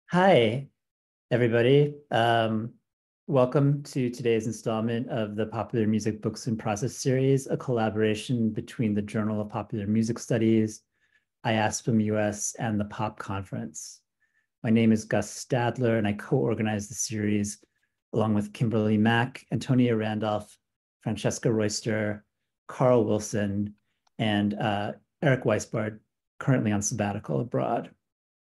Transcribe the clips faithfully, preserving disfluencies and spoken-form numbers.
Hi, everybody. Um, welcome to today's installment of the Popular Music Books in Process series, a collaboration between the Journal of Popular Music Studies, I A S P M U S, and the POP Conference. My name is Gus Stadler, and I co-organize the series along with Kimberly Mack, Antonia Randolph, Francesca Royster, Carl Wilson, and uh, Eric Weisbard, currently on sabbatical abroad.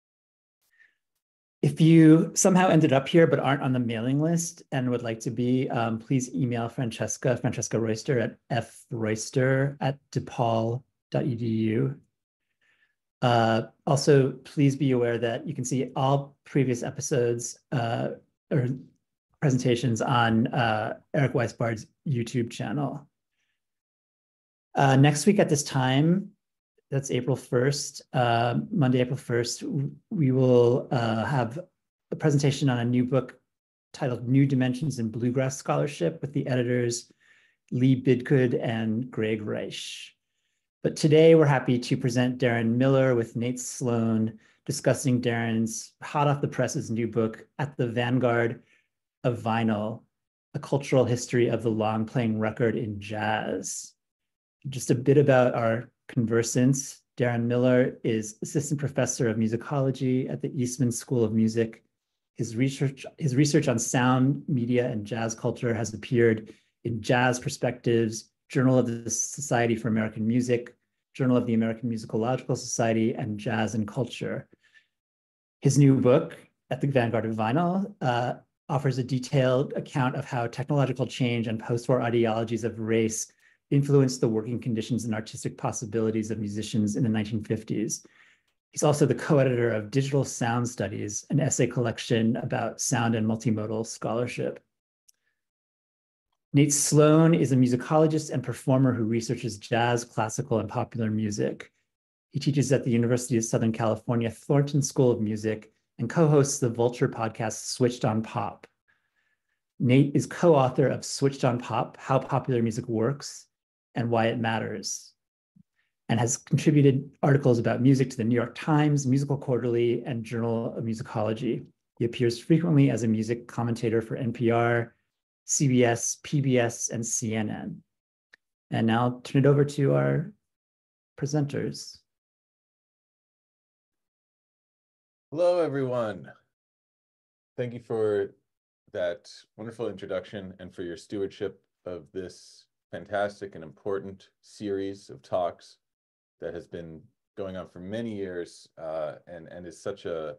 If you somehow ended up here but aren't on the mailing list and would like to be, um, please email Francesca, Francesca Royster at froyster at depaul dot e d u. Uh, also, please be aware that you can see all previous episodes uh, or presentations on uh, Eric Weisbard's YouTube channel. Uh, next week at this time, that's April first, uh, Monday, April first, we will uh, have a presentation on a new book titled New Dimensions in Bluegrass Scholarship with the editors Lee Bidgood and Greg Reich. But today we're happy to present Darren Mueller with Nate Sloan discussing Darren's hot off the presses new book, At the Vanguard of Vinyl, A Cultural History of the Long Playing Record in Jazz. Just a bit about our conversants. Darren Mueller is assistant professor of musicology at the Eastman School of Music. His research, his research on sound, media, and jazz culture has appeared in Jazz Perspectives, Journal of the Society for American Music, Journal of the American Musicological Society, and Jazz and Culture. His new book, At the Vanguard of Vinyl, uh, offers a detailed account of how technological change and post-war ideologies of race influenced the working conditions and artistic possibilities of musicians in the nineteen fifties. He's also the co-editor of Digital Sound Studies, an essay collection about sound and multimodal scholarship. Nate Sloan is a musicologist and performer who researches jazz, classical, and popular music. He teaches at the University of Southern California Thornton School of Music and co-hosts the Vulture podcast Switched on Pop. Nate is co-author of Switched on Pop, How Popular Music Works and Why It Matters, and has contributed articles about music to the New York Times, Musical Quarterly, and Journal of Musicology. He appears frequently as a music commentator for N P R, C B S, P B S, and C N N. And now I'll turn it over to our presenters. Hello, everyone. Thank you for that wonderful introduction and for your stewardship of this fantastic and important series of talks that has been going on for many years uh, and, and is such a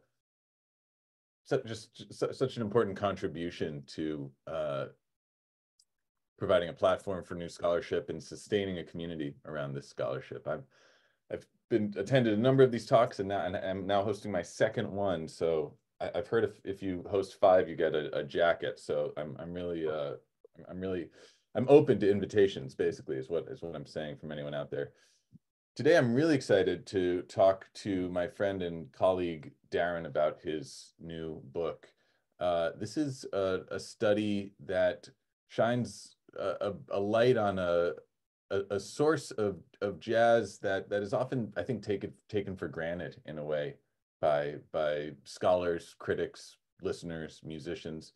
such, just, just such an important contribution to uh, providing a platform for new scholarship and sustaining a community around this scholarship. I've I've been attended a number of these talks, and now and I'm now hosting my second one. So I, I've heard if if you host five, you get a, a jacket. So I'm I'm really uh I'm really I'm open to invitations. Basically, is what is what I'm saying from anyone out there. Today, I'm really excited to talk to my friend and colleague Darren about his new book. Uh, this is a, a study that shines a, a light on a A, a source of of jazz that that is often, I think, taken taken for granted in a way by by scholars, critics, listeners, musicians.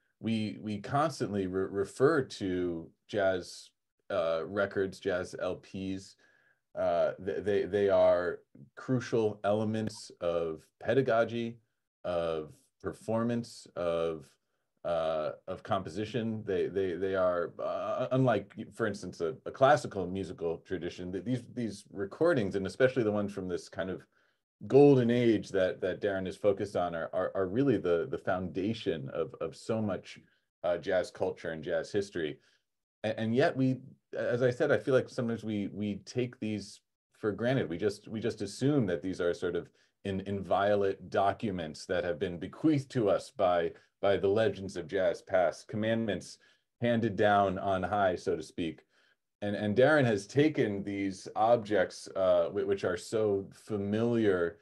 We we constantly re refer to jazz uh, records, jazz L Ps. Uh, they they are crucial elements of pedagogy, of performance, of Uh, of composition. They they they are uh, unlike, for instance, a, a classical musical tradition. That these these recordings, and especially the ones from this kind of golden age that that Darren is focused on, are are, are really the the foundation of of so much uh, jazz culture and jazz history. And, and yet we, as I said, I feel like sometimes we we take these for granted. We just we just assume that these are sort of in inviolate documents that have been bequeathed to us by by the legends of jazz past, commandments handed down on high, so to speak. And, and Darren has taken these objects, uh, which are so familiar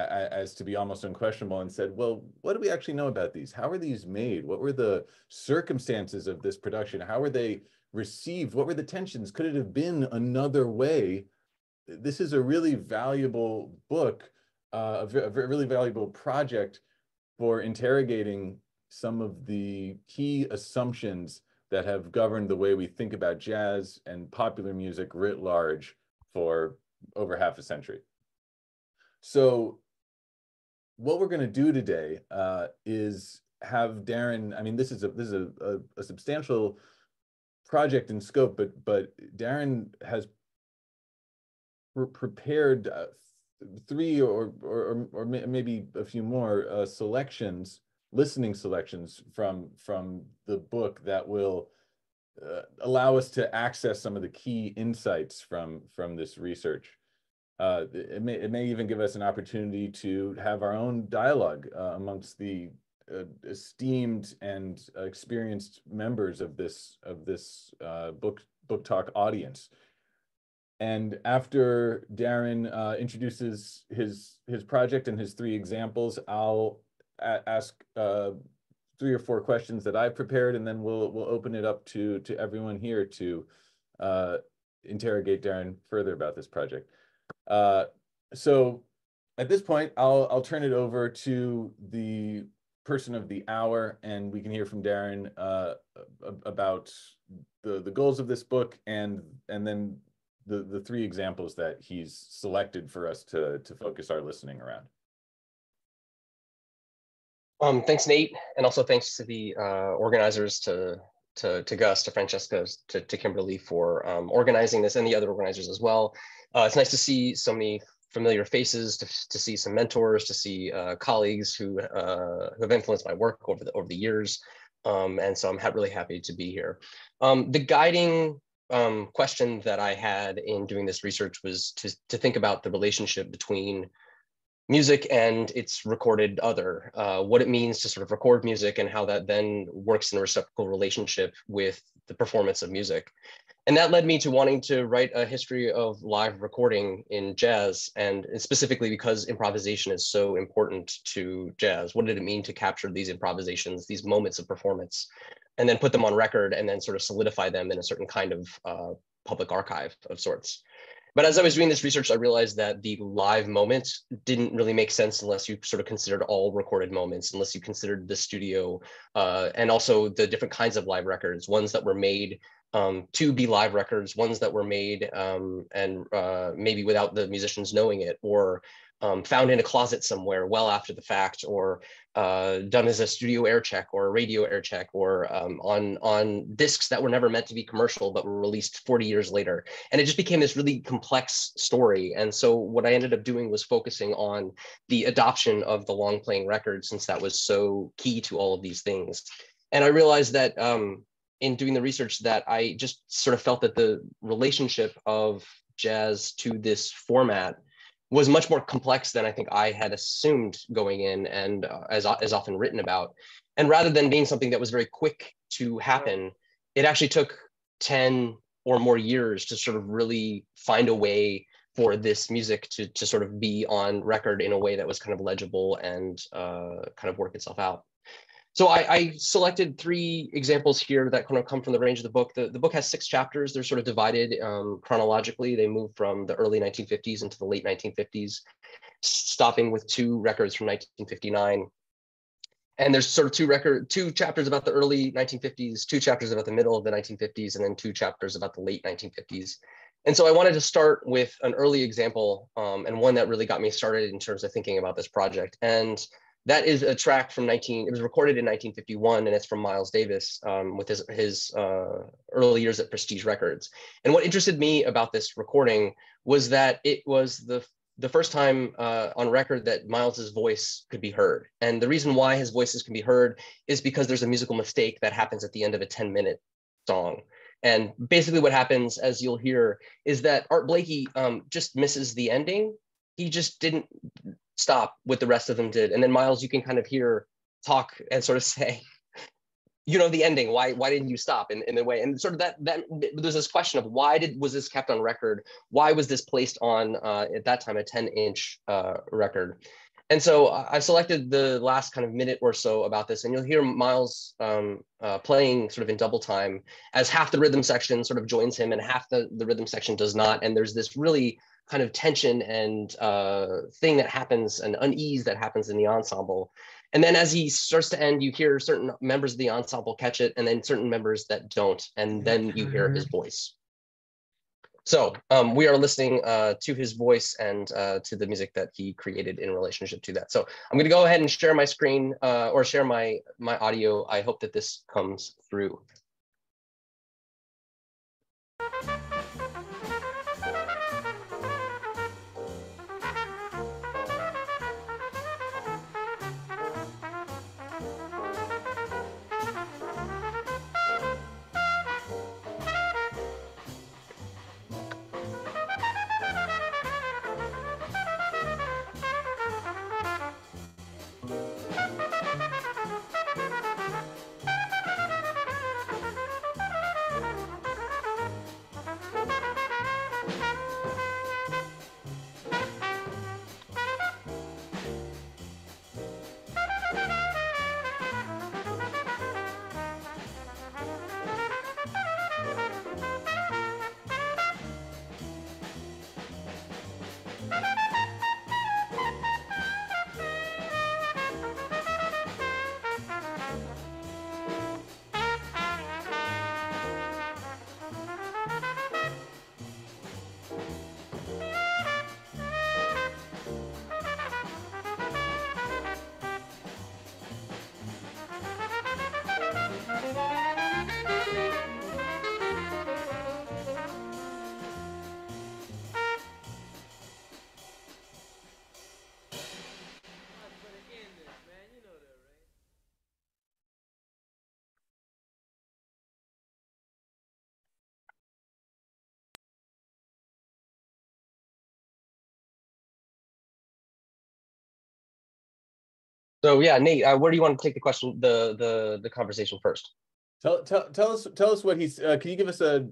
as to be almost unquestionable, and said, well, what do we actually know about these? How were these made? What were the circumstances of this production? How were they received? What were the tensions? Could it have been another way? This is a really valuable book, uh, a, a really valuable project for interrogating some of the key assumptions that have governed the way we think about jazz and popular music writ large for over half a century. So what we're going to do today uh, is have Darren, I mean, this is a this is a, a, a substantial project in scope, but but Darren has pre prepared uh, three or, or or maybe a few more uh, selections, listening selections from from the book that will uh, allow us to access some of the key insights from from this research. Uh, it may it may even give us an opportunity to have our own dialogue uh, amongst the uh, esteemed and uh, experienced members of this of this uh, book book talk audience. And after Darren uh, introduces his his project and his three examples, I'll ask uh, three or four questions that I've prepared, and then we'll we'll open it up to to everyone here to uh, interrogate Darren further about this project. Uh, so at this point, I'll I'll turn it over to the person of the hour, and we can hear from Darren uh, about the the goals of this book, and and then the the three examples that he's selected for us to to focus our listening around. Um, thanks, Nate, and also thanks to the uh, organizers, to to to Gus, to Francesca, to to Kimberly for um, organizing this, and the other organizers as well. Uh, it's nice to see so many familiar faces, to to see some mentors, to see uh, colleagues who uh, who have influenced my work over the over the years, um, and so I'm ha really happy to be here. Um, the guiding um, question that I had in doing this research was to to think about the relationship between music and its recorded other, uh, what it means to sort of record music and how that then works in a reciprocal relationship with the performance of music. And that led me to wanting to write a history of live recording in jazz, and specifically because improvisation is so important to jazz. What did it mean to capture these improvisations, these moments of performance, and then put them on record and then sort of solidify them in a certain kind of uh, public archive of sorts? But as I was doing this research, I realized that the live moment didn't really make sense unless you sort of considered all recorded moments, unless you considered the studio uh, and also the different kinds of live records, ones that were made um, to be live records, ones that were made um, and uh, maybe without the musicians knowing it, or um, found in a closet somewhere well after the fact, or uh, done as a studio air check or a radio air check, or um, on, on discs that were never meant to be commercial but were released forty years later. And it just became this really complex story. And so what I ended up doing was focusing on the adoption of the long playing record, since that was so key to all of these things. And I realized that um, in doing the research that I just sort of felt that the relationship of jazz to this format was much more complex than I think I had assumed going in, and uh, as, as often written about. And rather than being something that was very quick to happen, it actually took ten or more years to sort of really find a way for this music to, to sort of be on record in a way that was kind of legible and uh, kind of work itself out. So I, I selected three examples here that kind of come from the range of the book. The, the book has six chapters. They're sort of divided um, chronologically. They move from the early nineteen fifties into the late nineteen fifties, stopping with two records from nineteen fifty-nine. And there's sort of two record, two chapters about the early nineteen fifties, two chapters about the middle of the nineteen fifties, and then two chapters about the late nineteen fifties. And so I wanted to start with an early example um, and one that really got me started in terms of thinking about this project. And that is a track from nineteen, it was recorded in nineteen fifty-one, and it's from Miles Davis um, with his, his uh, early years at Prestige Records. And what interested me about this recording was that it was the, the first time uh, on record that Miles's voice could be heard. And the reason why his voices can be heard is because there's a musical mistake that happens at the end of a ten minute song. And basically what happens, as you'll hear, is that Art Blakey um, just misses the ending. He just didn't stop what the rest of them did. And then Miles, you can kind of hear talk and sort of say, you know, the ending, why why didn't you stop in, in a way? And sort of that, that there's this question of why did was this kept on record? Why was this placed on, uh, at that time, a ten inch uh, record? And so I selected the last kind of minute or so about this, and you'll hear Miles um, uh, playing sort of in double time as half the rhythm section sort of joins him and half the, the rhythm section does not. And there's this really kind of tension and uh, thing that happens, an unease that happens in the ensemble. And then as he starts to end, you hear certain members of the ensemble catch it and then certain members that don't. And then you hear his voice. So um, we are listening uh, to his voice and uh, to the music that he created in relationship to that. So I'm going to go ahead and share my screen uh, or share my, my audio. I hope that this comes through. So yeah, Nate, uh, where do you want to take the question, the the the conversation first? Tell tell tell us tell us what he's. Uh, can you give us a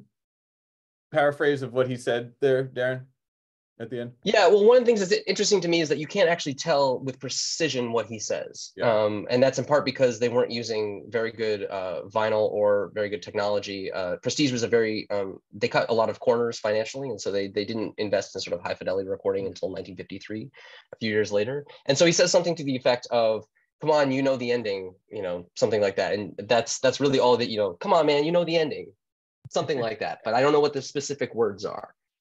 paraphrase of what he said there, Darren, at the end? Yeah, well, one of the things that's interesting to me is that you can't actually tell with precision what he says. Yeah. Um, and that's in part because they weren't using very good uh, vinyl or very good technology. Uh, Prestige was a very, um, they cut a lot of corners financially. And so they, they didn't invest in sort of high fidelity recording until nineteen fifty-three, a few years later. And so he says something to the effect of, come on, you know the ending, you know, something like that. And that's that's really all that, you know, come on, man, you know the ending, something like that. But I don't know what the specific words are.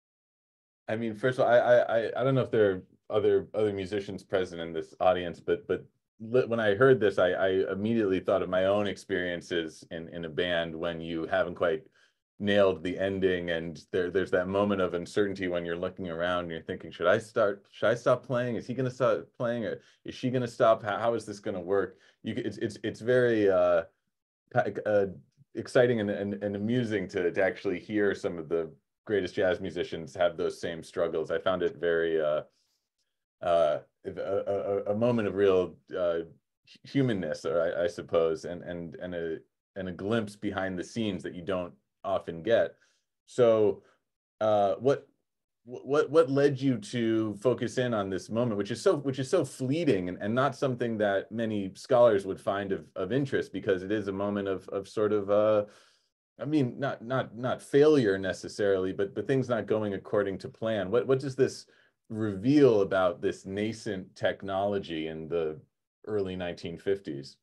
I mean, first of all, I I I don't know if there are other other musicians present in this audience, but but when I heard this, I, I immediately thought of my own experiences in in a band when you haven't quite nailed the ending, and there there's that moment of uncertainty when you're looking around and you're thinking, should I start? Should I stop playing? Is he going to start playing, or is she going to stop? How, how is this going to work? You it's it's it's very uh, uh exciting and, and and amusing to to actually hear some of the greatest jazz musicians have those same struggles. I found it very uh, uh, a, a, a moment of real uh, humanness, or I, I suppose, and and and a and a glimpse behind the scenes that you don't often get. So, uh, what what what led you to focus in on this moment, which is so which is so fleeting and, and not something that many scholars would find of of interest, because it is a moment of of sort of uh, I mean, not not not failure necessarily, but but things not going according to plan. What what does this reveal about this nascent technology in the early nineteen fifties?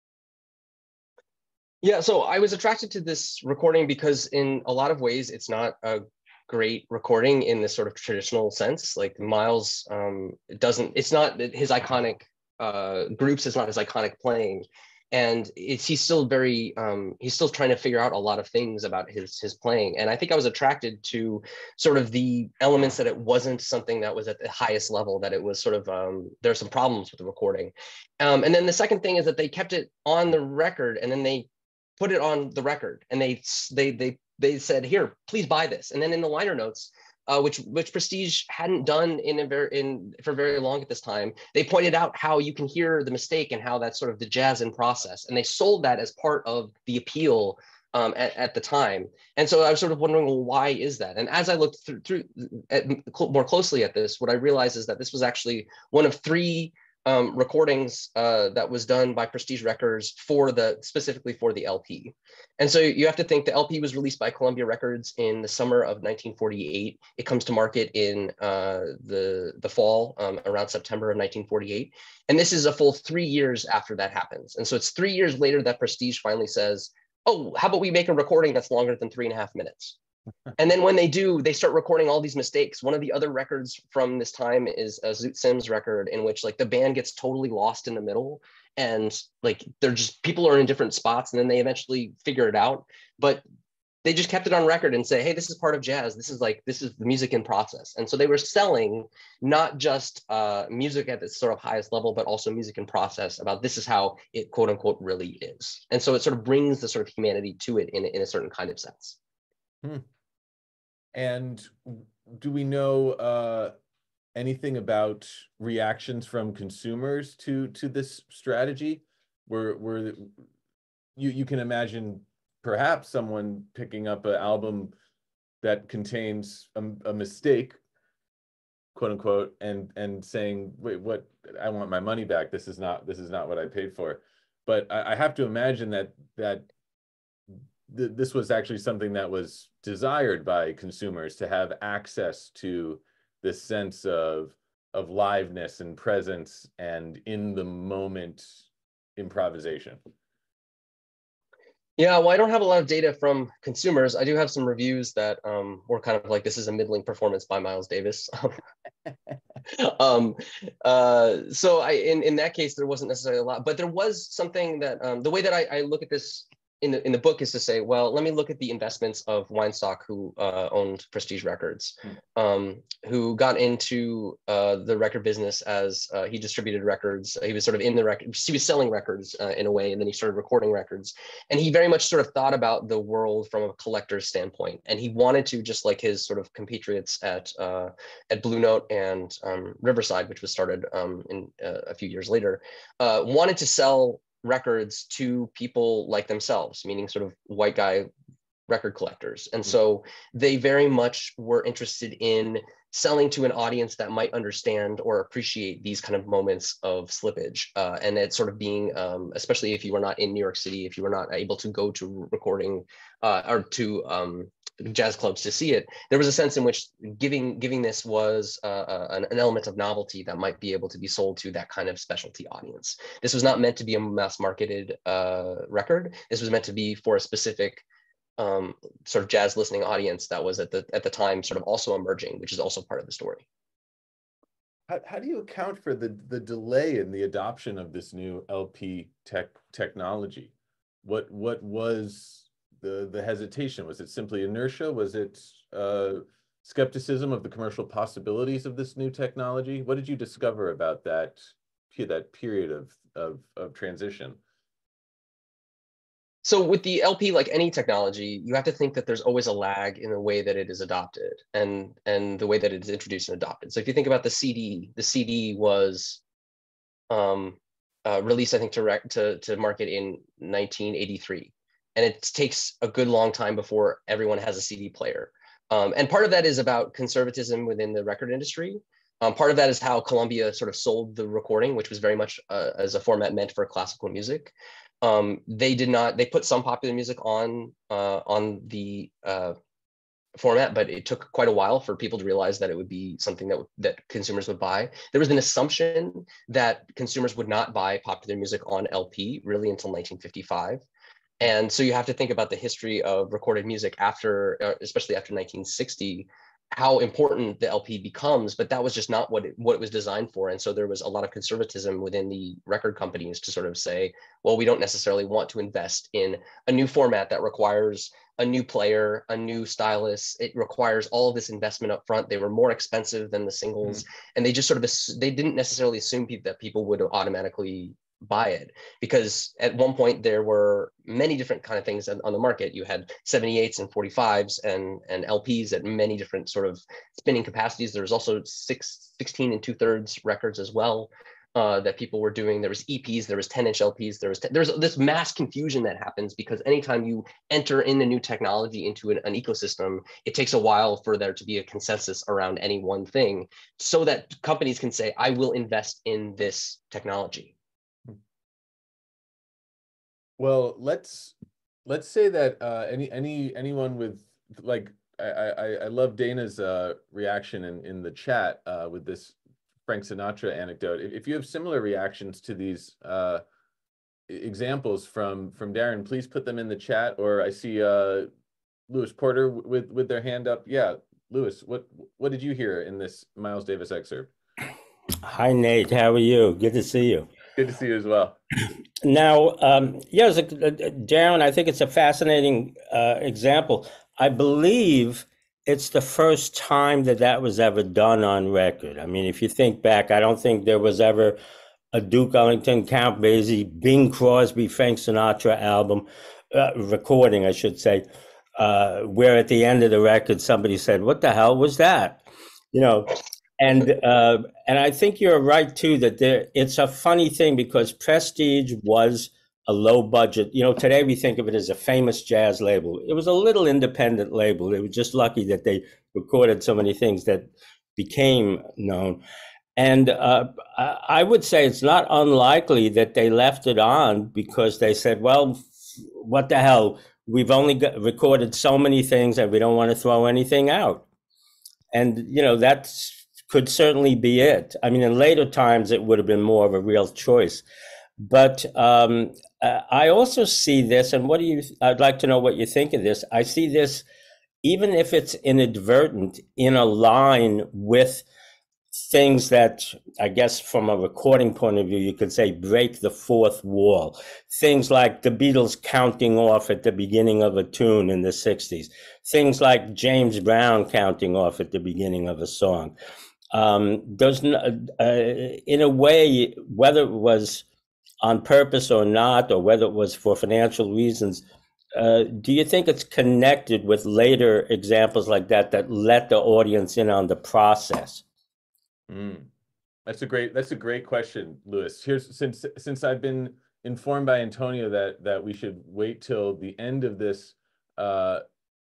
Yeah, so I was attracted to this recording because in a lot of ways it's not a great recording in this sort of traditional sense. Like Miles um, doesn't, it's not his iconic uh, groups, it's not his iconic playing. And it's he's still very um, he's still trying to figure out a lot of things about his his playing. And I think I was attracted to sort of the elements that it wasn't something that was at the highest level, that it was sort of um, there's some problems with the recording. Um, and then the second thing is that they kept it on the record, and then they put it on the record, and they they they they said, here, please buy this. And then in the liner notes, Uh, which which Prestige hadn't done in a very in for very long at this time, they pointed out how you can hear the mistake and how that's sort of the jazz in process, and they sold that as part of the appeal um, at, at the time. And so I was sort of wondering, well, why is that? And as I looked through, through at, more closely at this, what I realized is that this was actually one of three um, recordings uh, that was done by Prestige Records for the, specifically for the L P. And so you have to think the L P was released by Columbia Records in the summer of nineteen forty-eight. It comes to market in uh, the, the fall, um, around September of nineteen forty-eight. And this is a full three years after that happens. And so it's three years later that Prestige finally says, oh, how about we make a recording that's longer than three and a half minutes? And then when they do, they start recording all these mistakes. One of the other records from this time is a Zoot Sims record in which like the band gets totally lost in the middle, and like they're just, people are in different spots, and then they eventually figure it out. But they just kept it on record and say, hey, this is part of jazz. This is like, this is the music in process. And so they were selling not just uh, music at its sort of highest level, but also music in process about this is how it quote unquote really is. And so it sort of brings the sort of humanity to it in, in a certain kind of sense. Hmm. And do we know uh, anything about reactions from consumers to to this strategy? Where where you you can imagine perhaps someone picking up an album that contains a, a mistake, quote unquote, and and saying, wait, what? I want my money back. This is not this is not what I paid for. But I, I have to imagine that that. This was actually something that was desired by consumers, to have access to this sense of of liveness and presence and in the moment improvisation. Yeah, well, I don't have a lot of data from consumers. I do have some reviews that um, were kind of like, this is a middling performance by Miles Davis. um, uh, so I, in, in that case, there wasn't necessarily a lot, but there was something that, um, the way that I, I look at this in the, in the book is to say, well, let me look at the investments of Weinstock, who uh, owned Prestige Records, um, who got into uh, the record business as uh, he distributed records. He was sort of in the record, he was selling records uh, in a way, and then he started recording records. And he very much sort of thought about the world from a collector's standpoint. And he wanted to, just like his sort of compatriots at uh, at Blue Note and um, Riverside, which was started um, in uh, a few years later, uh, wanted to sell records to people like themselves, meaning sort of white guy record collectors. And so they very much were interested in selling to an audience that might understand or appreciate these kind of moments of slippage. Uh, and it sort of being, um, especially if you were not in New York City, if you were not able to go to recording uh, or to um, jazz clubs to see it, there was a sense in which giving giving this was uh, an, an element of novelty that might be able to be sold to that kind of specialty audience. This was not meant to be a mass marketed uh, record. This was meant to be for a specific um, sort of jazz listening audience that was at the at the time sort of also emerging, which is also part of the story. How, how do you account for the the delay in the adoption of this new L P tech technology? What what was the the hesitation? Was it simply inertia? Was it uh, skepticism of the commercial possibilities of this new technology? What did you discover about that that period of of, of transition? So with the L P, like any technology, you have to think that there's always a lag in the way that it is adopted and and the way that it is introduced and adopted. So if you think about the C D, the C D was um, uh, released, I think, to rec to to market in nineteen eighty-three. And it takes a good long time before everyone has a C D player. Um, and part of that is about conservatism within the record industry. Um, part of that is how Columbia sort of sold the recording, which was very much uh, as a format meant for classical music. Um, they did not, they put some popular music on, uh, on the uh, format, but it took quite a while for people to realize that it would be something that, that consumers would buy. There was an assumption that consumers would not buy popular music on L P really until nineteen fifty-five. And so you have to think about the history of recorded music after, uh, especially after nineteen sixty, how important the L P becomes, but that was just not what it, what it was designed for. And so there was a lot of conservatism within the record companies to sort of say, well, we don't necessarily want to invest in a new format that requires a new player, a new stylus. It requires all of this investment up front. They were more expensive than the singles. Mm-hmm. And they just sort of, they didn't necessarily assume that people would automatically buy it, because at one point there were many different kind of things on the market. You had seventy-eights and forty-fives and and L Ps at many different sort of spinning capacities. There was also six, sixteen and two thirds records as well. uh, that people were doing. There was E Ps, there was ten inch L Ps, there was there's this mass confusion that happens because anytime you enter in a new technology into an, an ecosystem, it takes a while for there to be a consensus around any one thing, so that companies can say, I will invest in this technology. Well, let's let's say that uh, any any anyone with like I I, I love Dana's uh, reaction in in the chat uh, with this Frank Sinatra anecdote. If you have similar reactions to these uh, examples from from Darren, please put them in the chat. Or I see uh, Lewis Porter with with their hand up. Yeah, Lewis, what what did you hear in this Miles Davis excerpt? Hi, Nate. How are you? Good to see you. Good to see you as well. Now, um, yeah, it's a, Darren, I think it's a fascinating uh, example. I believe it's the first time that that was ever done on record. I mean, if you think back, I don't think there was ever a Duke Ellington, Count Basie, Bing Crosby, Frank Sinatra album, uh, recording, I should say, uh, where at the end of the record, somebody said, what the hell was that? You know, and uh, and I think you're right, too, that there, it's a funny thing because Prestige was a low budget. You know, today we think of it as a famous jazz label. It was a little independent label. They were just lucky that they recorded so many things that became known. And uh, I would say it's not unlikely that they left it on because they said, well, what the hell? We've only got, recorded so many things and we don't want to throw anything out. And, you know, that could certainly be it. I mean, in later times, it would have been more of a real choice. But um, uh, I also see this, and what do you, I'd like to know what you think of this. I see this, even if it's inadvertent, in a line with things that, I guess, from a recording point of view, you could say break the fourth wall. Things like the Beatles counting off at the beginning of a tune in the sixties. Things like James Brown counting off at the beginning of a song. Um, there's, uh, in a way, whether it was on purpose or not, or whether it was for financial reasons, uh, do you think it's connected with later examples like that that let the audience in on the process? Mm. That's a great that's a great question, Lewis. Here's since since I've been informed by Antonio that that we should wait till the end of this uh,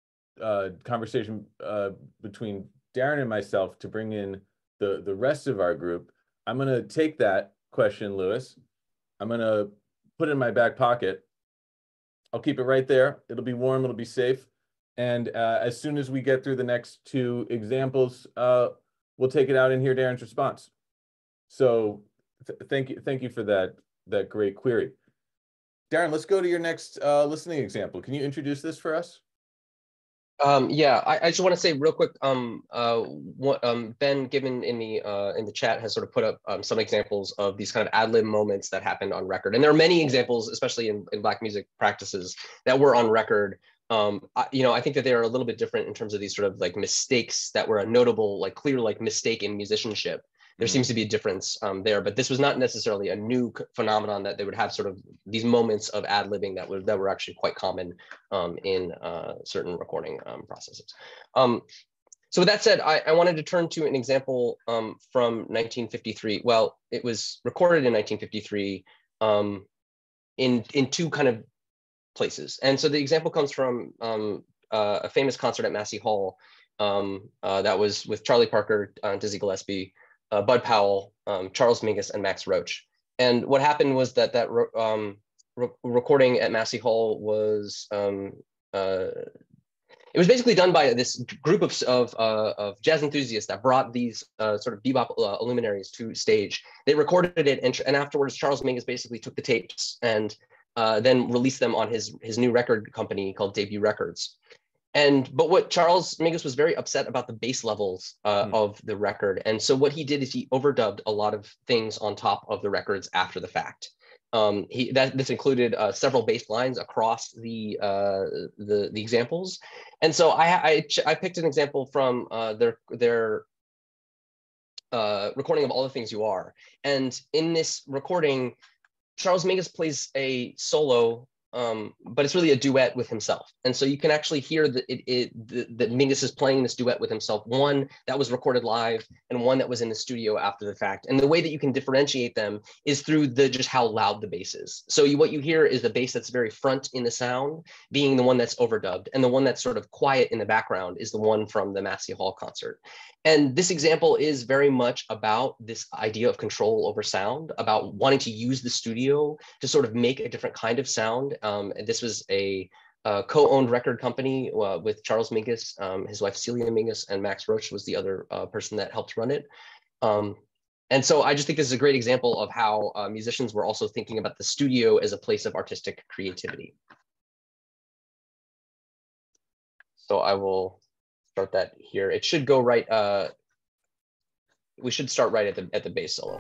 uh, conversation uh, between Darren and myself to bring in the the rest of our group. I'm going to take that question, Lewis. I'm going to put it in my back pocket. I'll keep it right there. It'll be warm. It'll be safe. And uh, as soon as we get through the next two examples, uh, we'll take it out and hear Darren's response. So th thank you, thank you for that that great query. Darren, let's go to your next uh, listening example. Can you introduce this for us? Um, yeah, I, I just want to say real quick. Um, uh, what um, Ben Gibbon in the uh, in the chat has sort of put up um, some examples of these kind of ad lib moments that happened on record, and there are many examples, especially in, in Black music practices, that were on record. Um, I, you know, I think that they are a little bit different in terms of these sort of like mistakes that were a notable, like clear, like mistake in musicianship. There seems to be a difference um, there, but this was not necessarily a new phenomenon that they would have sort of these moments of ad-libbing that were that were actually quite common um, in uh, certain recording um, processes. Um, so with that said, I, I wanted to turn to an example um, from nineteen fifty-three. Well, it was recorded in nineteen fifty-three um, in in two kind of places, and so the example comes from um, uh, a famous concert at Massey Hall um, uh, that was with Charlie Parker, uh, Dizzy Gillespie, Uh, Bud Powell, um, Charles Mingus, and Max Roach. And what happened was that that um, re recording at Massey Hall was um, uh, it was basically done by this group of of, uh, of jazz enthusiasts that brought these uh, sort of bebop uh, luminaries to stage. They recorded it, and, and afterwards, Charles Mingus basically took the tapes and uh, then released them on his his new record company called Debut Records. And but what Charles Mingus was very upset about the bass levels uh, mm. of the record, and so what he did is he overdubbed a lot of things on top of the records after the fact. Um, he that this included uh, several bass lines across the uh, the the examples, and so I I, I picked an example from uh, their their uh, recording of All the Things You Are, and in this recording, Charles Mingus plays a solo um, but it's really a duet with himself. And so you can actually hear that it, it the, that Mingus is playing this duet with himself, one that was recorded live and one that was in the studio after the fact. And the way that you can differentiate them is through the just how loud the bass is. So you, what you hear is the bass that's very front in the sound being the one that's overdubbed, and the one that's sort of quiet in the background is the one from the Massey Hall concert. And this example is very much about this idea of control over sound, about wanting to use the studio to sort of make a different kind of sound. Um, and this was a, a co-owned record company uh, with Charles Mingus, um, his wife Celia Mingus, and Max Roach was the other uh, person that helped run it. Um, and so I just think this is a great example of how uh, musicians were also thinking about the studio as a place of artistic creativity. So I will start that here. It should go right, uh, we should start right at the, at the bass solo.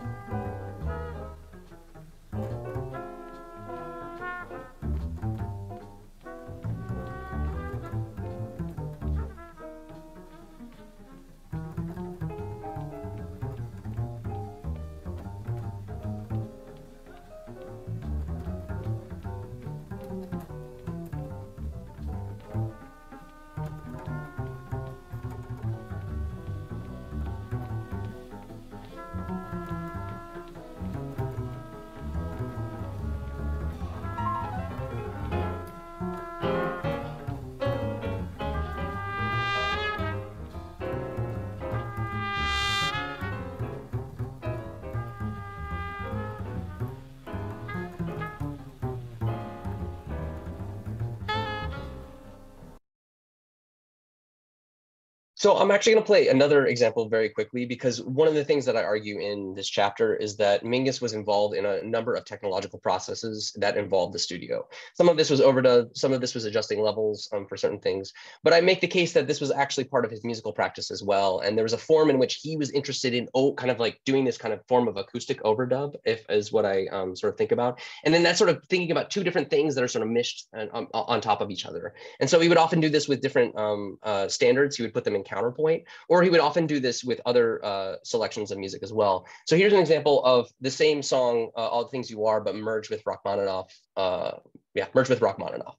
So I'm actually going to play another example very quickly, because one of the things that I argue in this chapter is that Mingus was involved in a number of technological processes that involved the studio. Some of this was overdub, some of this was adjusting levels um, for certain things, but I make the case that this was actually part of his musical practice as well. And there was a form in which he was interested in oh, kind of like doing this kind of form of acoustic overdub, if is what I um, sort of think about. And then that's sort of thinking about two different things that are sort of meshed and, um, on top of each other. And so he would often do this with different um, uh, standards. He would put them in counterpoint, or he would often do this with other uh, selections of music as well. So here's an example of the same song, uh, All the Things You Are, but merged with Rachmaninoff. Uh, yeah, merged with Rachmaninoff.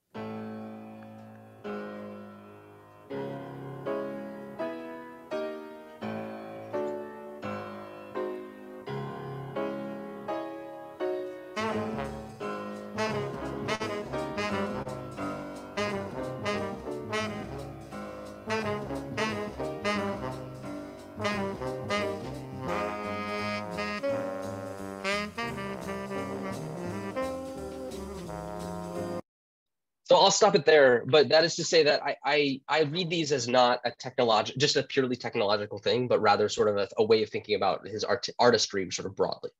So I'll stop it there, but that is to say that I I, I read these as not a technological, just a purely technological thing, but rather sort of a, a way of thinking about his art artistry sort of broadly.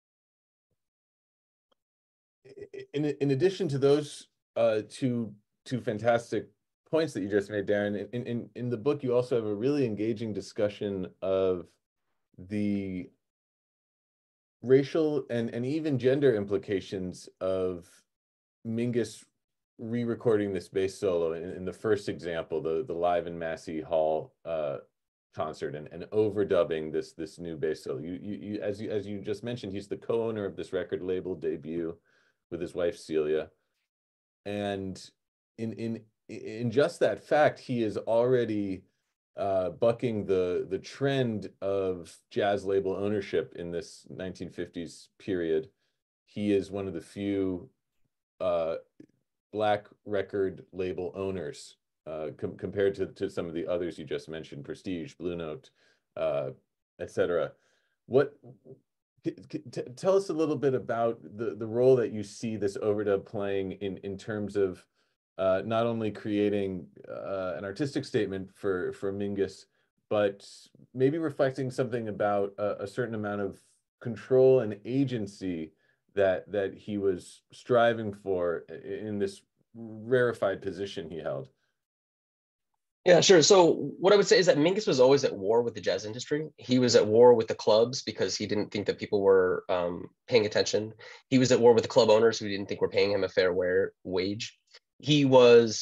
In in addition to those uh, two two fantastic points that you just made, Darren, in in in the book you also have a really engaging discussion of the racial and and even gender implications of Mingus re-recording this bass solo in, in the first example, the the live in Massey Hall uh, concert, and, and overdubbing this this new bass solo. You, you you as you as you just mentioned, he's the co-owner of this record label Debut with his wife Celia, and in in in just that fact, he is already uh, bucking the the trend of jazz label ownership in this nineteen fifties period. He is one of the few uh, Black record label owners uh, com compared to, to some of the others you just mentioned, Prestige, Blue Note, uh, et cetera. What, tell us a little bit about the, the role that you see this overdub playing in, in terms of uh, not only creating uh, an artistic statement for, for Mingus, but maybe reflecting something about a, a certain amount of control and agency that that he was striving for in this rarefied position he held. Yeah, sure. So what I would say is that Mingus was always at war with the jazz industry. He was at war with the clubs because he didn't think that people were um, paying attention. He was at war with the club owners who didn't think were paying him a fair wage. He was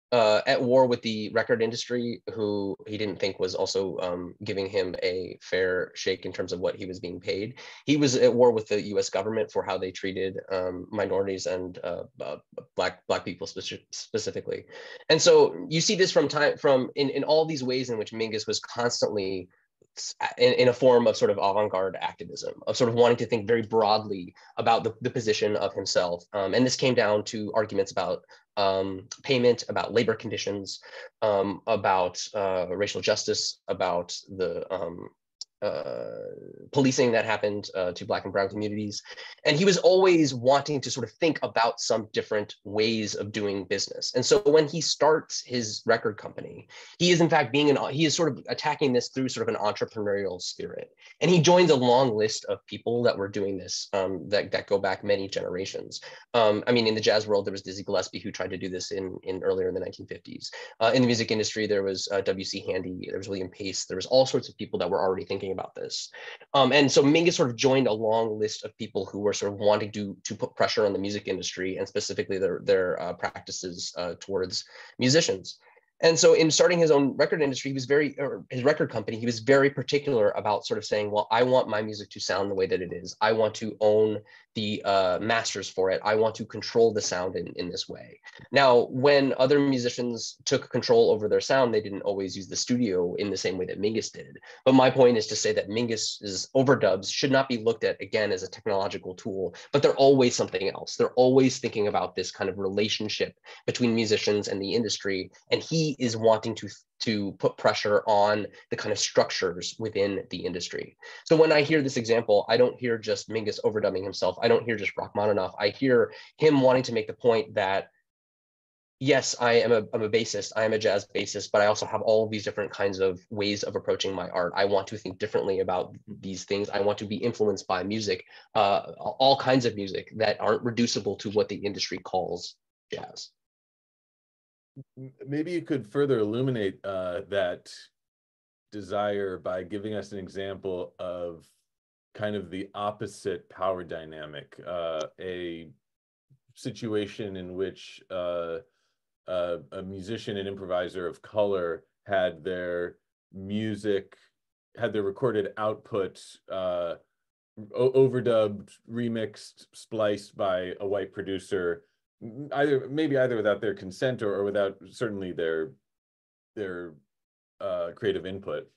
uh, at war with the record industry, who he didn't think was also um, giving him a fair shake in terms of what he was being paid. He was at war with the U S government for how they treated um, minorities and uh, uh, black black people speci specifically. And so you see this from time from in, in all these ways in which Mingus was constantly In, in a form of sort of avant-garde activism, of sort of wanting to think very broadly about the, the position of himself. Um, and this came down to arguments about um, payment, about labor conditions, um, about uh, racial justice, about the um, uh, policing that happened uh, to Black and Brown communities. And he was always wanting to sort of think about some different ways of doing business. And so when he starts his record company, he is in fact being an, he is sort of attacking this through sort of an entrepreneurial spirit. And he joins a long list of people that were doing this um, that, that go back many generations. Um, I mean, in the jazz world, there was Dizzy Gillespie who tried to do this in, in earlier in the nineteen fifties. Uh, in the music industry, there was uh, W C Handy, there was William Pace, there was all sorts of people that were already thinking about this. Um, and so Mingus sort of joined a long list of people who were sort of wanting to, to put pressure on the music industry and specifically their, their uh, practices uh, towards musicians. And so in starting his own record industry, he was very, or his record company, he was very particular about sort of saying, well, I want my music to sound the way that it is. I want to own the uh, masters for it. I want to control the sound in, in this way. Now, when other musicians took control over their sound, they didn't always use the studio in the same way that Mingus did. But my point is to say that Mingus's overdubs should not be looked at, again, as a technological tool, but they're always something else. They're always thinking about this kind of relationship between musicians and the industry. And he is wanting to to put pressure on the kind of structures within the industry. So when I hear this example, I don't hear just Mingus overdubbing himself. I don't hear just Rachmaninoff. I hear him wanting to make the point that, yes, I am a, I'm a bassist, I am a jazz bassist, but I also have all of these different kinds of ways of approaching my art. I want to think differently about these things. I want to be influenced by music, uh, all kinds of music that aren't reducible to what the industry calls jazz. Maybe you could further illuminate uh, that desire by giving us an example of kind of the opposite power dynamic, uh, a situation in which uh, uh, a musician and improviser of color had their music, had their recorded output uh, overdubbed, remixed, spliced by a white producer, either maybe either without their consent or, or without certainly their their uh, creative input.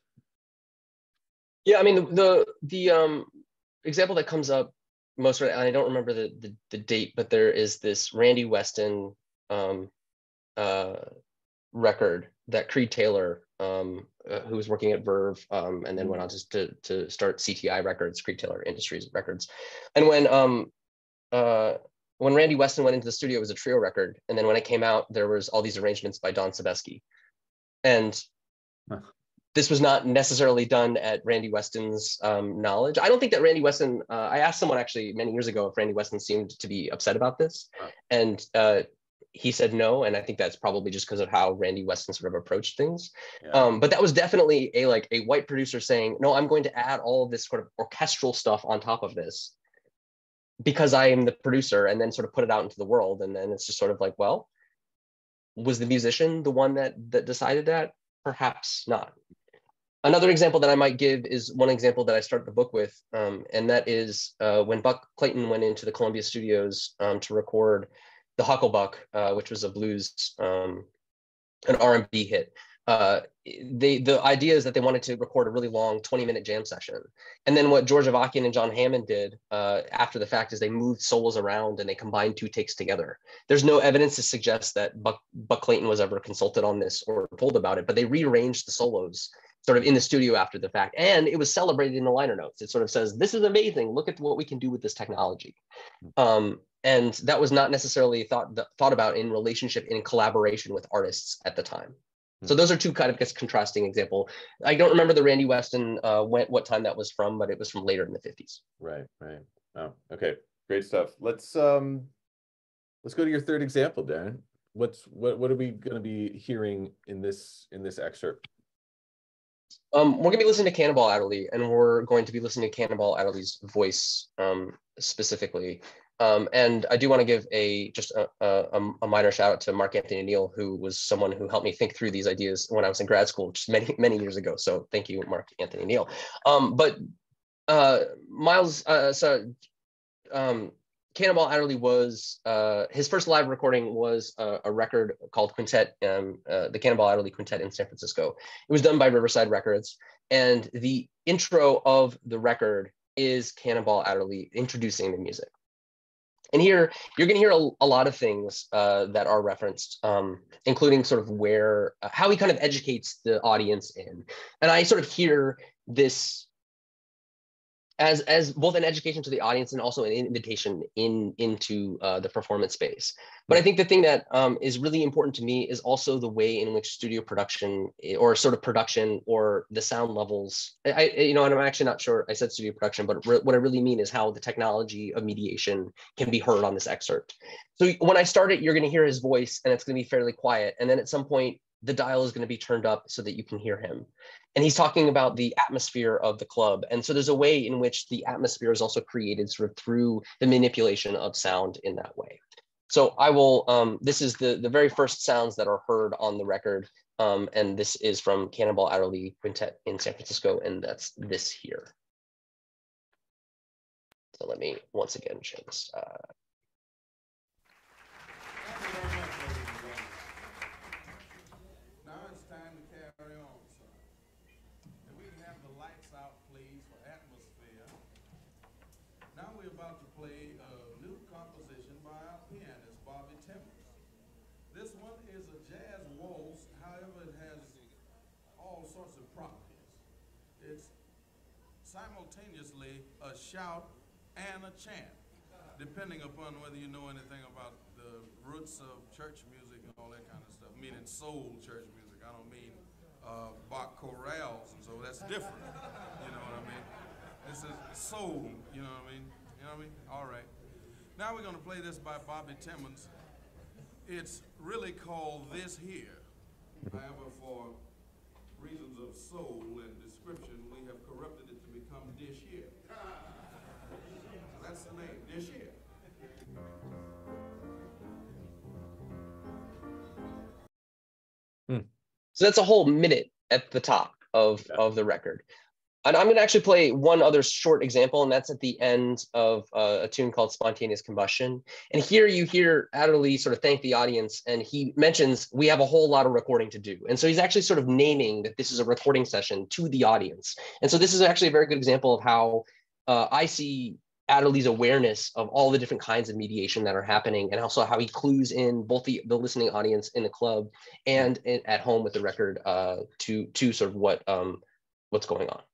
Yeah, I mean the the, the um, example that comes up most, and I don't remember the, the the date, but there is this Randy Weston um, uh, record that Creed Taylor, um, uh, who was working at Verve, um, and then went on to, to to start C T I Records, Creed Taylor Industries Records, and when um uh. When Randy Weston went into the studio, it was a trio record. And then when it came out, there was all these arrangements by Don Sebesky. And huh. This was not necessarily done at Randy Weston's um, knowledge. I don't think that Randy Weston, uh, I asked someone actually many years ago if Randy Weston seemed to be upset about this. Huh. And uh, he said no. And I think that's probably just because of how Randy Weston sort of approached things. Yeah. Um, but that was definitely a like a white producer saying, no, I'm going to add all of this sort of orchestral stuff on top of this, because I am the producer, and then sort of put it out into the world. And then it's just sort of like, well, was the musician the one that that decided that? Perhaps not. Another example that I might give is one example that I started the book with, um, and that is uh, when Buck Clayton went into the Columbia Studios um, to record the Hucklebuck, uh, which was a blues, um, an R and B hit. Uh, they, the idea is that they wanted to record a really long twenty minute jam session. And then what George Avakian and John Hammond did uh, after the fact is they moved solos around and they combined two takes together. There's no evidence to suggest that Buck, Buck Clayton was ever consulted on this or told about it, but they rearranged the solos sort of in the studio after the fact. And it was celebrated in the liner notes. It sort of says, this is amazing. Look at what we can do with this technology. Um, and that was not necessarily thought, thought about in relationship, in collaboration with artists at the time. So those are two kind of, I guess, contrasting example. I don't remember the Randy Weston, uh, what, what time that was from, but it was from later in the fifties. Right, right. Oh, okay, great stuff. Let's um, let's go to your third example, Darren. What's what what are we going to be hearing in this in this excerpt? Um, we're going to be listening to Cannonball Adderley, and we're going to be listening to Cannonball Adderley's voice um, specifically. Um, and I do want to give a just a, a, a minor shout out to Mark Anthony Neal, who was someone who helped me think through these ideas when I was in grad school, just many, many years ago. So thank you, Mark Anthony Neal. Um, but uh, Miles, uh, so um, Cannonball Adderley was, uh, his first live recording was a, a record called Quintet, um, uh, the Cannonball Adderley Quintet in San Francisco. It was done by Riverside Records. And the intro of the record is Cannonball Adderley introducing the music. And here, you're going to hear a, a lot of things uh, that are referenced, um, including sort of where, uh, how he kind of educates the audience in. And I sort of hear this as, as both an education to the audience and also an invitation in, into uh, the performance space. But I think the thing that um, is really important to me is also the way in which studio production or sort of production or the sound levels, I, you know, and I'm actually not sure I said studio production, but what I really mean is how the technology of mediation can be heard on this excerpt. So when I start it, you're going to hear his voice and it's going to be fairly quiet. And then at some point, the dial is going to be turned up so that you can hear him. And he's talking about the atmosphere of the club. And so there's a way in which the atmosphere is also created sort of through the manipulation of sound in that way. So I will, um, this is the, the very first sounds that are heard on the record. Um, and this is from Cannonball Adderley Quintet in San Francisco. And that's this here. So let me once again show this. Uh, simultaneously a shout and a chant, depending upon whether you know anything about the roots of church music and all that kind of stuff, meaning soul church music. I don't mean uh, Bach chorales, and so that's different, you know what I mean? This is soul, you know what I mean? You know what I mean? All right. Now we're gonna play this by Bobby Timmons. It's really called This Here. However, for reasons of soul and description, we have corrupted it to become Dish Here. That's the name, Dish Here. Hmm. So that's a whole minute at the top of, yeah. of the record. And I'm going to actually play one other short example, and that's at the end of uh, a tune called Spontaneous Combustion. And here you hear Adderley sort of thank the audience, and he mentions we have a whole lot of recording to do. And so he's actually sort of naming that this is a recording session to the audience. And so this is actually a very good example of how uh, I see Adderley's awareness of all the different kinds of mediation that are happening, and also how he clues in both the, the listening audience in the club and in, at home with the record uh, to, to sort of what um, what's going on.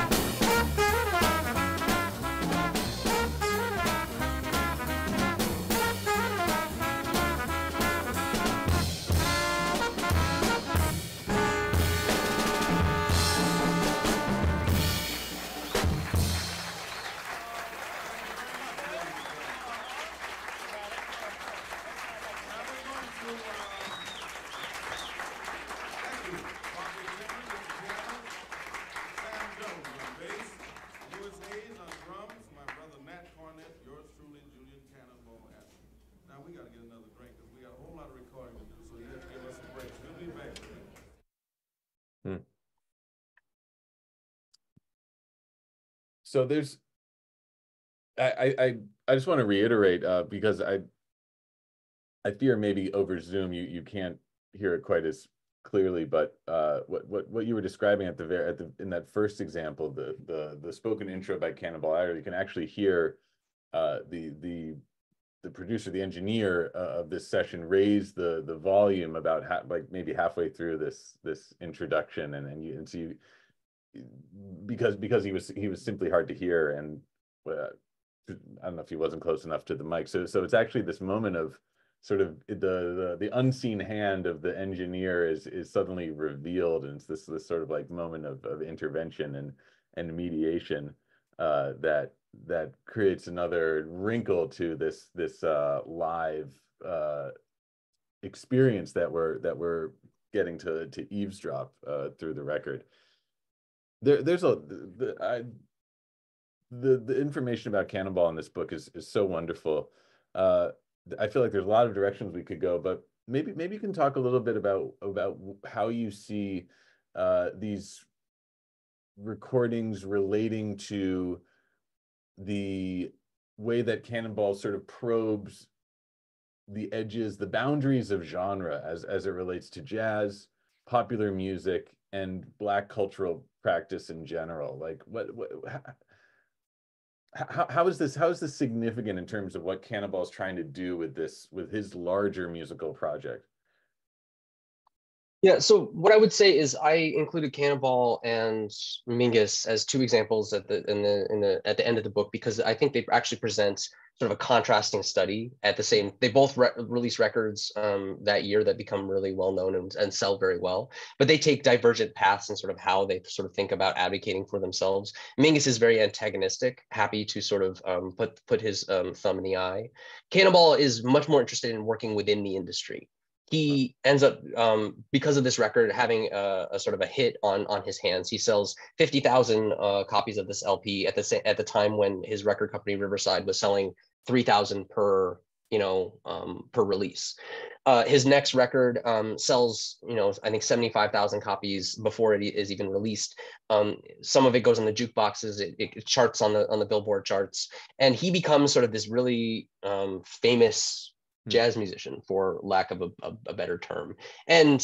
So there's, I I I just want to reiterate uh, because I I fear maybe over Zoom you you can't hear it quite as clearly, but uh, what what what you were describing at the very at the in that first example, the the the spoken intro by Cannonball Adderley, you can actually hear uh, the the the producer, the engineer uh, of this session raise the the volume about ha like maybe halfway through this this introduction, and and you and so you. because because he was he was simply hard to hear, and uh, I don't know if he wasn't close enough to the mic. So so it's actually this moment of sort of the the, the unseen hand of the engineer is is suddenly revealed, and it's this this sort of like moment of, of intervention and and mediation uh, that that creates another wrinkle to this this uh, live uh, experience that we're that we're getting to to eavesdrop uh, through the record. There, there's a the, I, the the information about Cannonball in this book is is so wonderful. Uh, I feel like there's a lot of directions we could go, but maybe maybe you can talk a little bit about about how you see uh, these recordings relating to the way that Cannonball sort of probes the edges, the boundaries of genre as as it relates to jazz, popular music, and Black cultural practice in general. Like, what, what how, how is this how is this significant in terms of what Cannonball is trying to do with this, with his larger musical project? Yeah, so what I would say is I included Cannonball and Mingus as two examples at the in the in the at the end of the book, because I think they actually present sort of a contrasting study at the same. They both re release records um, that year that become really well known and, and sell very well, but they take divergent paths in sort of how they sort of think about advocating for themselves. Mingus is very antagonistic, happy to sort of um, put put his um, thumb in the eye. Cannonball is much more interested in working within the industry. He ends up, um, because of this record, having a, a sort of a hit on on his hands. He sells fifty thousand uh, copies of this L P at the at the time when his record company Riverside was selling three thousand per, you know, um, per release. Uh, his next record um, sells, you know, I think seventy-five thousand copies before it is even released. Um, some of it goes on the jukeboxes. It, it charts on the on the Billboard charts, and he becomes sort of this really um, famous jazz musician, for lack of a, a, a better term. And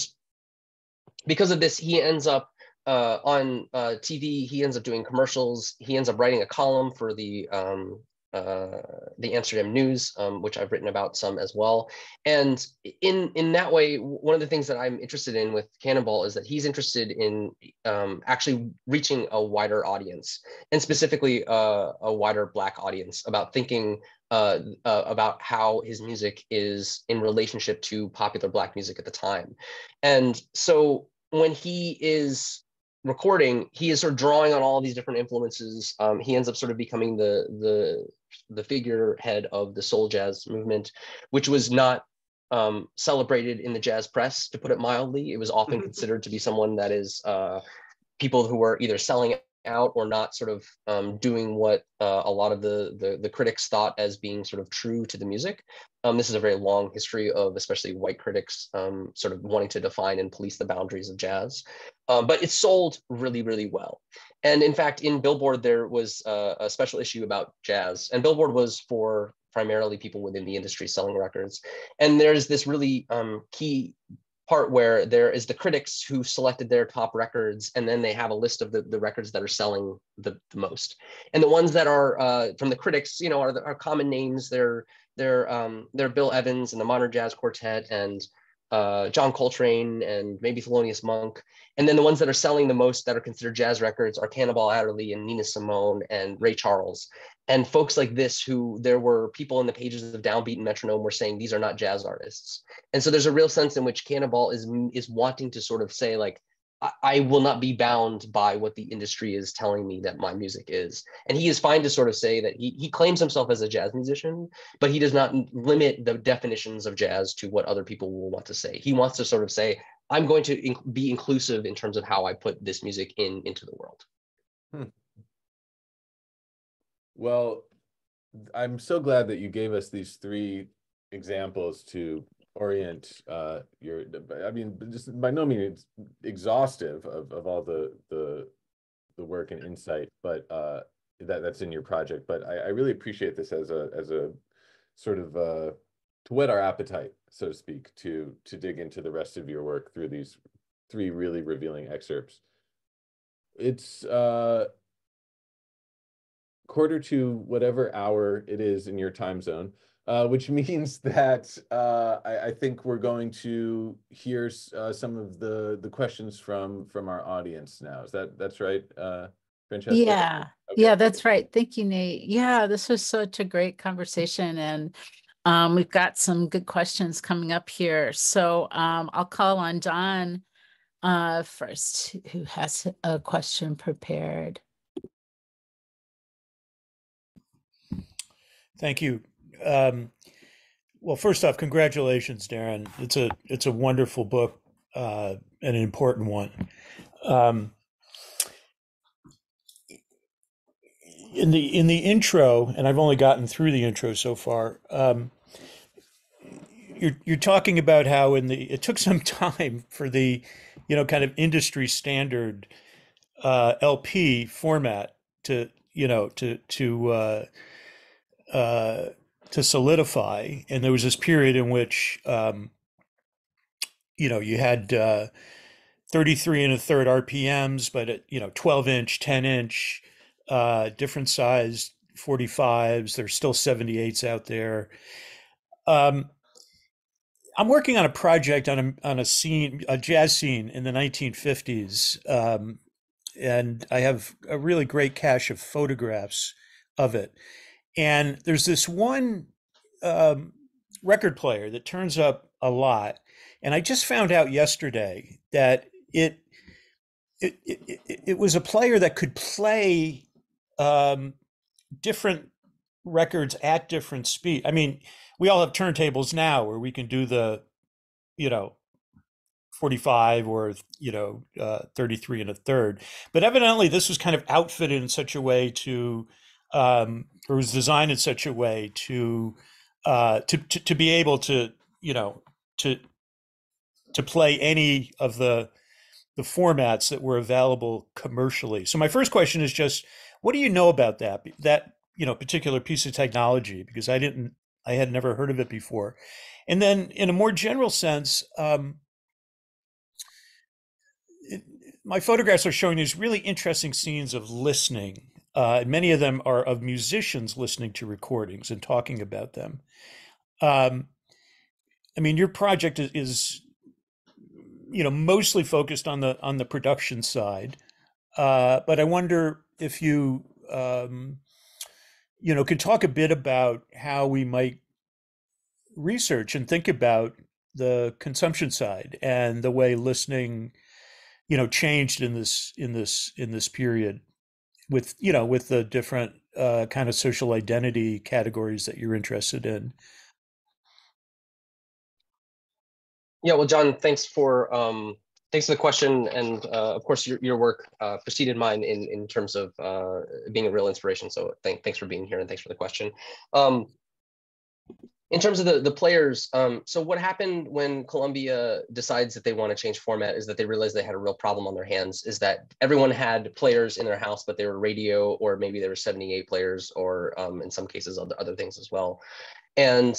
because of this, he ends up uh, on uh, T V, he ends up doing commercials, he ends up writing a column for the um, uh, the Amsterdam News, um, which I've written about some as well. And in, in that way, one of the things that I'm interested in with Cannonball is that he's interested in um, actually reaching a wider audience, and specifically uh, a wider Black audience, about thinking Uh, uh, about how his music is in relationship to popular Black music at the time. And so when he is recording, he is sort of drawing on all these different influences. Um, he ends up sort of becoming the, the, the figurehead of the soul jazz movement, which was not um, celebrated in the jazz press, to put it mildly. It was often considered to be someone that is uh, people who were either selling out or not sort of um, doing what uh, a lot of the, the the critics thought as being sort of true to the music. Um, this is a very long history of especially white critics um, sort of wanting to define and police the boundaries of jazz. Um, but it sold really, really well. And in fact, in Billboard, there was a, a special issue about jazz. And Billboard was for primarily people within the industry selling records. And there's this really um, key part where there is the critics who selected their top records, and then they have a list of the, the records that are selling the, the most. And the ones that are uh, from the critics, you know, are, the, are common names. They're they're um, they're Bill Evans and the Modern Jazz Quartet, and uh, John Coltrane, and maybe Thelonious Monk. And then the ones that are selling the most, that are considered jazz records, are Cannonball Adderley and Nina Simone and Ray Charles. And folks like this, who there were people in the pages of Downbeat and Metronome were saying these are not jazz artists. And so there's a real sense in which Cannonball is, is wanting to sort of say, like, I, I will not be bound by what the industry is telling me that my music is. And he is fine to sort of say that he, he claims himself as a jazz musician, but he does not limit the definitions of jazz to what other people will want to say. He wants to sort of say, I'm going to in, be inclusive in terms of how I put this music in into the world. Hmm. Well, I'm so glad that you gave us these three examples to orient uh, your, I mean, just by no means exhaustive of, of all the, the, the work and insight, but uh, that, that's in your project. But I, I really appreciate this as a, as a sort of, uh, to whet our appetite, so to speak, to, to dig into the rest of your work through these three really revealing excerpts. It's, uh, quarter to whatever hour it is in your time zone, uh, which means that uh, I, I think we're going to hear uh, some of the the questions from from our audience now. Is that that's right, uh, Francesca? Yeah, okay. yeah, that's right. Thank you, Nate. Yeah, this was such a great conversation, and um, we've got some good questions coming up here. So um, I'll call on Don uh, first, who has a question prepared. Thank you. Um, well, first off, congratulations, Darren. It's a it's a wonderful book uh, and an important one. Um, in the in the intro, and I've only gotten through the intro so far. Um, you're you're talking about how in the it took some time for the, you know, kind of industry standard uh, L P format to, you know, to to uh, uh, to solidify, and there was this period in which um, you know you had uh, thirty-three and a third R P Ms, but at, you know, twelve inch, ten inch, uh, different size forty-fives. There's still seventy-eights out there. Um, I'm working on a project on a on a scene, a jazz scene in the nineteen fifties, um, and I have a really great cache of photographs of it. And there's this one um, record player that turns up a lot, and I just found out yesterday that it it it, it was a player that could play um, different records at different speed. I mean, we all have turntables now where we can do the, you know, forty-five or, you know, uh, thirty-three and a third. But evidently this was kind of outfitted in such a way to, um, or was designed in such a way to, uh, to, to, to be able to, you know, to, to play any of the, the formats that were available commercially. So my first question is just, what do you know about that, that, you know, particular piece of technology? Because I didn't, I had never heard of it before. And then in a more general sense, um, it, my photographs are showing these really interesting scenes of listening. Uh, many of them are of musicians listening to recordings and talking about them. Um, I mean, your project is, is, you know, mostly focused on the on the production side, uh, but I wonder if you, um, you know, could talk a bit about how we might research and think about the consumption side and the way listening, you know, changed in this in this in this period with, you know, with the different uh, kind of social identity categories that you're interested in. Yeah, well, John, thanks for um, thanks for the question, and uh, of course, your your work uh, preceded mine in in terms of uh, being a real inspiration. So, thank, thanks for being here, and thanks for the question. Um, in terms of the the players, um, so what happened when Columbia decides that they want to change format is that they realized they had a real problem on their hands. Is that everyone had players in their house, but they were radio, or maybe there were seventy-eight players, or um, in some cases other other things as well, and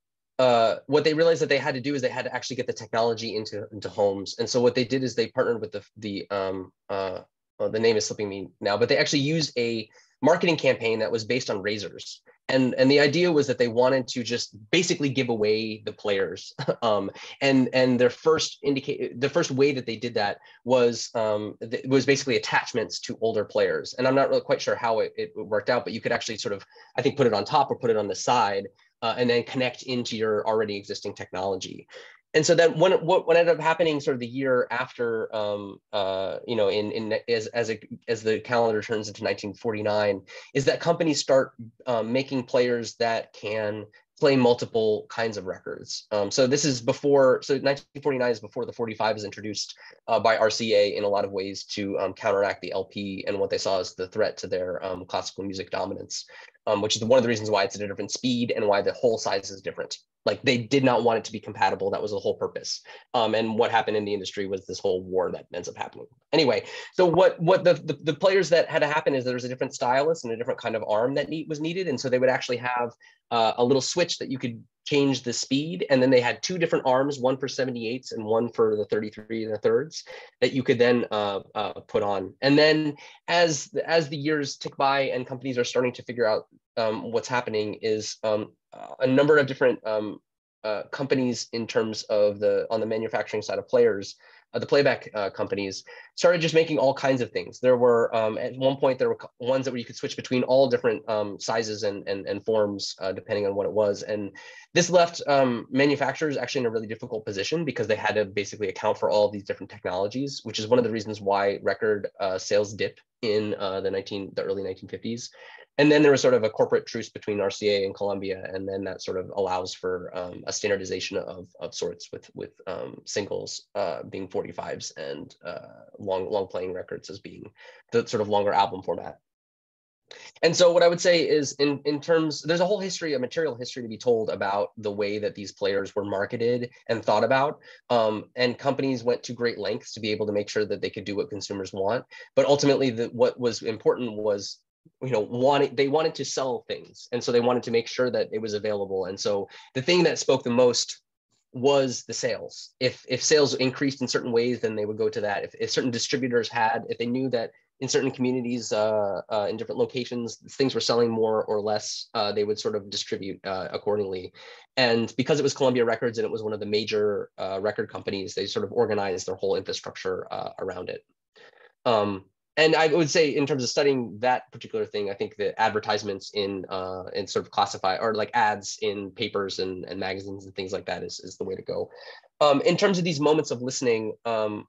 Uh, what they realized that they had to do is they had to actually get the technology into into homes. And so what they did is they partnered with the the um uh well, the name is slipping me now, but they actually used a marketing campaign that was based on razors. And and the idea was that they wanted to just basically give away the players. um, and and their first indicate the first way that they did that was um th- was basically attachments to older players. And I'm not really quite sure how it, it worked out, but you could actually sort of, I think, put it on top or put it on the side. Uh, and then connect into your already existing technology. And so then what, what, what ended up happening sort of the year after, um, uh, you know, in, in as, as, a, as the calendar turns into nineteen forty-nine, is that companies start um, making players that can play multiple kinds of records. Um, so this is before, so nineteen forty-nine is before the forty-five is introduced uh, by R C A in a lot of ways to um, counteract the L P and what they saw as the threat to their um, classical music dominance. Um, which is one of the reasons why it's at a different speed and why the whole size is different. Like they did not want it to be compatible. That was the whole purpose. Um, and what happened in the industry was this whole war that ends up happening. Anyway, so what what the, the, the players that had to happen is there was a different stylus and a different kind of arm that need, was needed. And so they would actually have uh, a little switch that you could change the speed. And then they had two different arms, one for seventy-eights and one for the thirty-three and a thirds that you could then uh, uh, put on. And then as, as the years tick by and companies are starting to figure out um, what's happening is um, a number of different um, uh, companies in terms of the, on the manufacturing side of players, uh, the playback uh, companies started just making all kinds of things. There were, um, at one point, there were ones that where you could switch between all different um, sizes and, and, and forms, uh, depending on what it was. And this left um, manufacturers actually in a really difficult position because they had to basically account for all of these different technologies, which is one of the reasons why record uh, sales dip in uh, the nineteen, the early nineteen fifties. And then there was sort of a corporate truce between R C A and Columbia, and then that sort of allows for um, a standardization of, of sorts with with um, singles uh, being forty-fives and uh, long long playing records as being the sort of longer album format. And so what I would say is in, in terms, there's a whole history, a material history to be told about the way that these players were marketed and thought about. Um, and companies went to great lengths to be able to make sure that they could do what consumers want. But ultimately, the, what was important was, you know, wanting, they wanted to sell things. And so they wanted to make sure that it was available. And so the thing that spoke the most was the sales. If if sales increased in certain ways, then they would go to that. If, if certain distributors had, if they knew that in certain communities, uh, uh, in different locations, things were selling more or less, uh, they would sort of distribute uh, accordingly. And because it was Columbia Records and it was one of the major uh, record companies, they sort of organized their whole infrastructure uh, around it. Um, and I would say in terms of studying that particular thing, I think the advertisements in uh, in sort of classify, or like ads in papers and, and magazines and things like that is, is the way to go. Um, in terms of these moments of listening, um,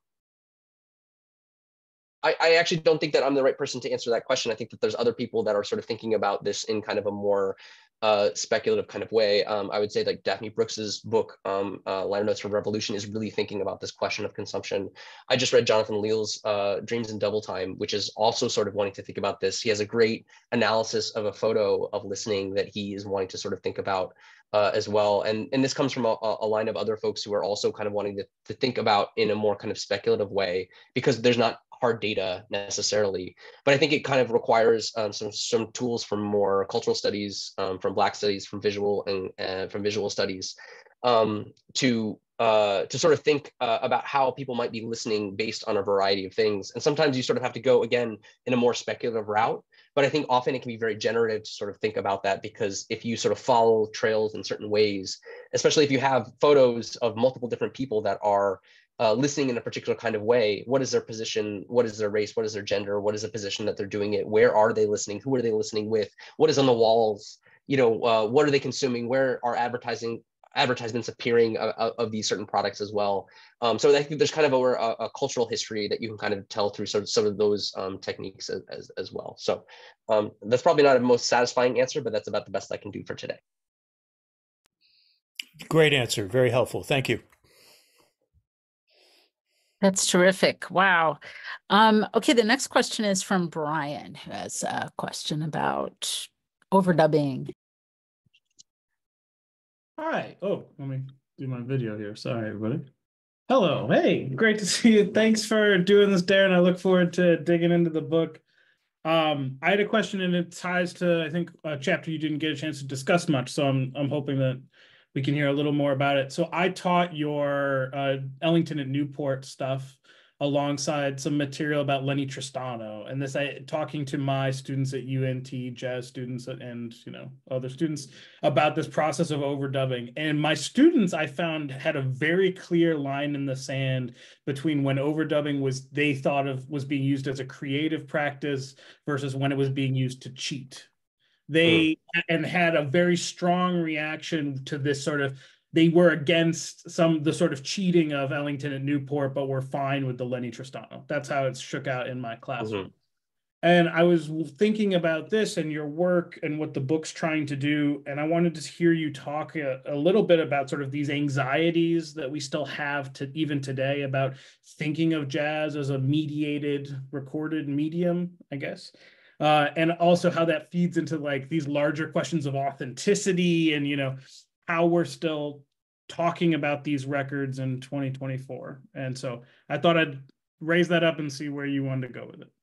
I, I actually don't think that I'm the right person to answer that question. I think that there's other people that are sort of thinking about this in kind of a more uh, speculative kind of way. Um, I would say like Daphne Brooks's book, um, uh, Liner Notes for Revolution, is really thinking about this question of consumption. I just read Jonathan Leal's uh, Dreams in Double Time, which is also sort of wanting to think about this. He has a great analysis of a photo of listening that he is wanting to sort of think about uh, as well. And, and this comes from a, a line of other folks who are also kind of wanting to, to think about in a more kind of speculative way, because there's not hard data necessarily, but I think it kind of requires um, some some tools from more cultural studies, um, from Black studies, from visual and uh, from visual studies, um, to uh, to sort of think uh, about how people might be listening based on a variety of things. And sometimes you sort of have to go again in a more speculative route, but I think often it can be very generative to sort of think about that, because if you sort of follow trails in certain ways, especially if you have photos of multiple different people that are Uh, listening in a particular kind of way, what is their position, what is their race, what is their gender, what is the position that they're doing it, where are they listening, who are they listening with, what is on the walls, you know, uh, what are they consuming, where are advertising advertisements appearing of, of these certain products as well. Um, so I think there's kind of a, a, a cultural history that you can kind of tell through sort of some of those um, techniques as, as, as well. So um, that's probably not a most satisfying answer, but that's about the best I can do for today. Great answer, very helpful, thank you. That's terrific. Wow. Um, okay, the next question is from Brian, who has a question about overdubbing. All right. Oh, let me do my video here. Sorry, everybody. Hello. Hey, great to see you. Thanks for doing this, Darren. I look forward to digging into the book. Um, I had a question, and it ties to, I think, a chapter you didn't get a chance to discuss much. So I'm I'm hoping that we can hear a little more about it. So I taught your uh, Ellington and Newport stuff alongside some material about Lenny Tristano, and this I talking to my students at U N T, jazz students, and you know other students about this process of overdubbing. And my students, I found, had a very clear line in the sand between when overdubbing was they thought of was being used as a creative practice versus when it was being used to cheat. They mm. and had a very strong reaction to this sort of, they were against some the sort of cheating of Ellington and Newport, but were fine with the Lenny Tristano. That's how it shook out in my classroom. Mm-hmm. And I was thinking about this and your work and what the book's trying to do. And I wanted to hear you talk a, a little bit about sort of these anxieties that we still have to even today about thinking of jazz as a mediated, recorded medium, I guess. Uh, and also how that feeds into like these larger questions of authenticity and, you know, how we're still talking about these records in twenty twenty-four. And so I thought I'd raise that up and see where you wanted to go with it.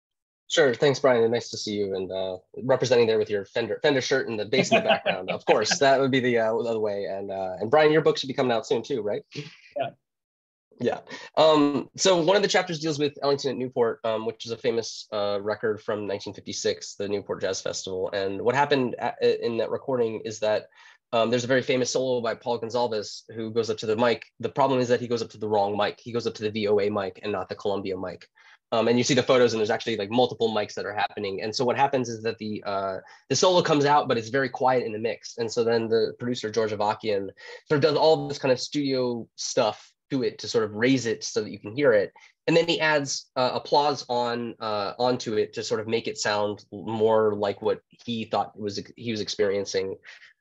Sure. Thanks, Brian. And nice to see you. And uh, representing there with your Fender Fender shirt and the bass in the background. Of course, that would be the uh, other way. And uh, and Brian, your book should be coming out soon too, right? Yeah. Yeah. Um, so one of the chapters deals with Ellington at Newport, um, which is a famous uh, record from nineteen fifty-six, the Newport Jazz Festival. And what happened at, in that recording is that um, there's a very famous solo by Paul Gonsalves who goes up to the mic. The problem is that he goes up to the wrong mic. He goes up to the V O A mic and not the Columbia mic. Um, and you see the photos, and there's actually like multiple mics that are happening. And so what happens is that the uh, the solo comes out, but it's very quiet in the mix. And so then the producer, George Avakian, sort of does all this kind of studio stuff to it to sort of raise it so that you can hear it. And then he adds uh, applause on uh, onto it to sort of make it sound more like what he thought was he was experiencing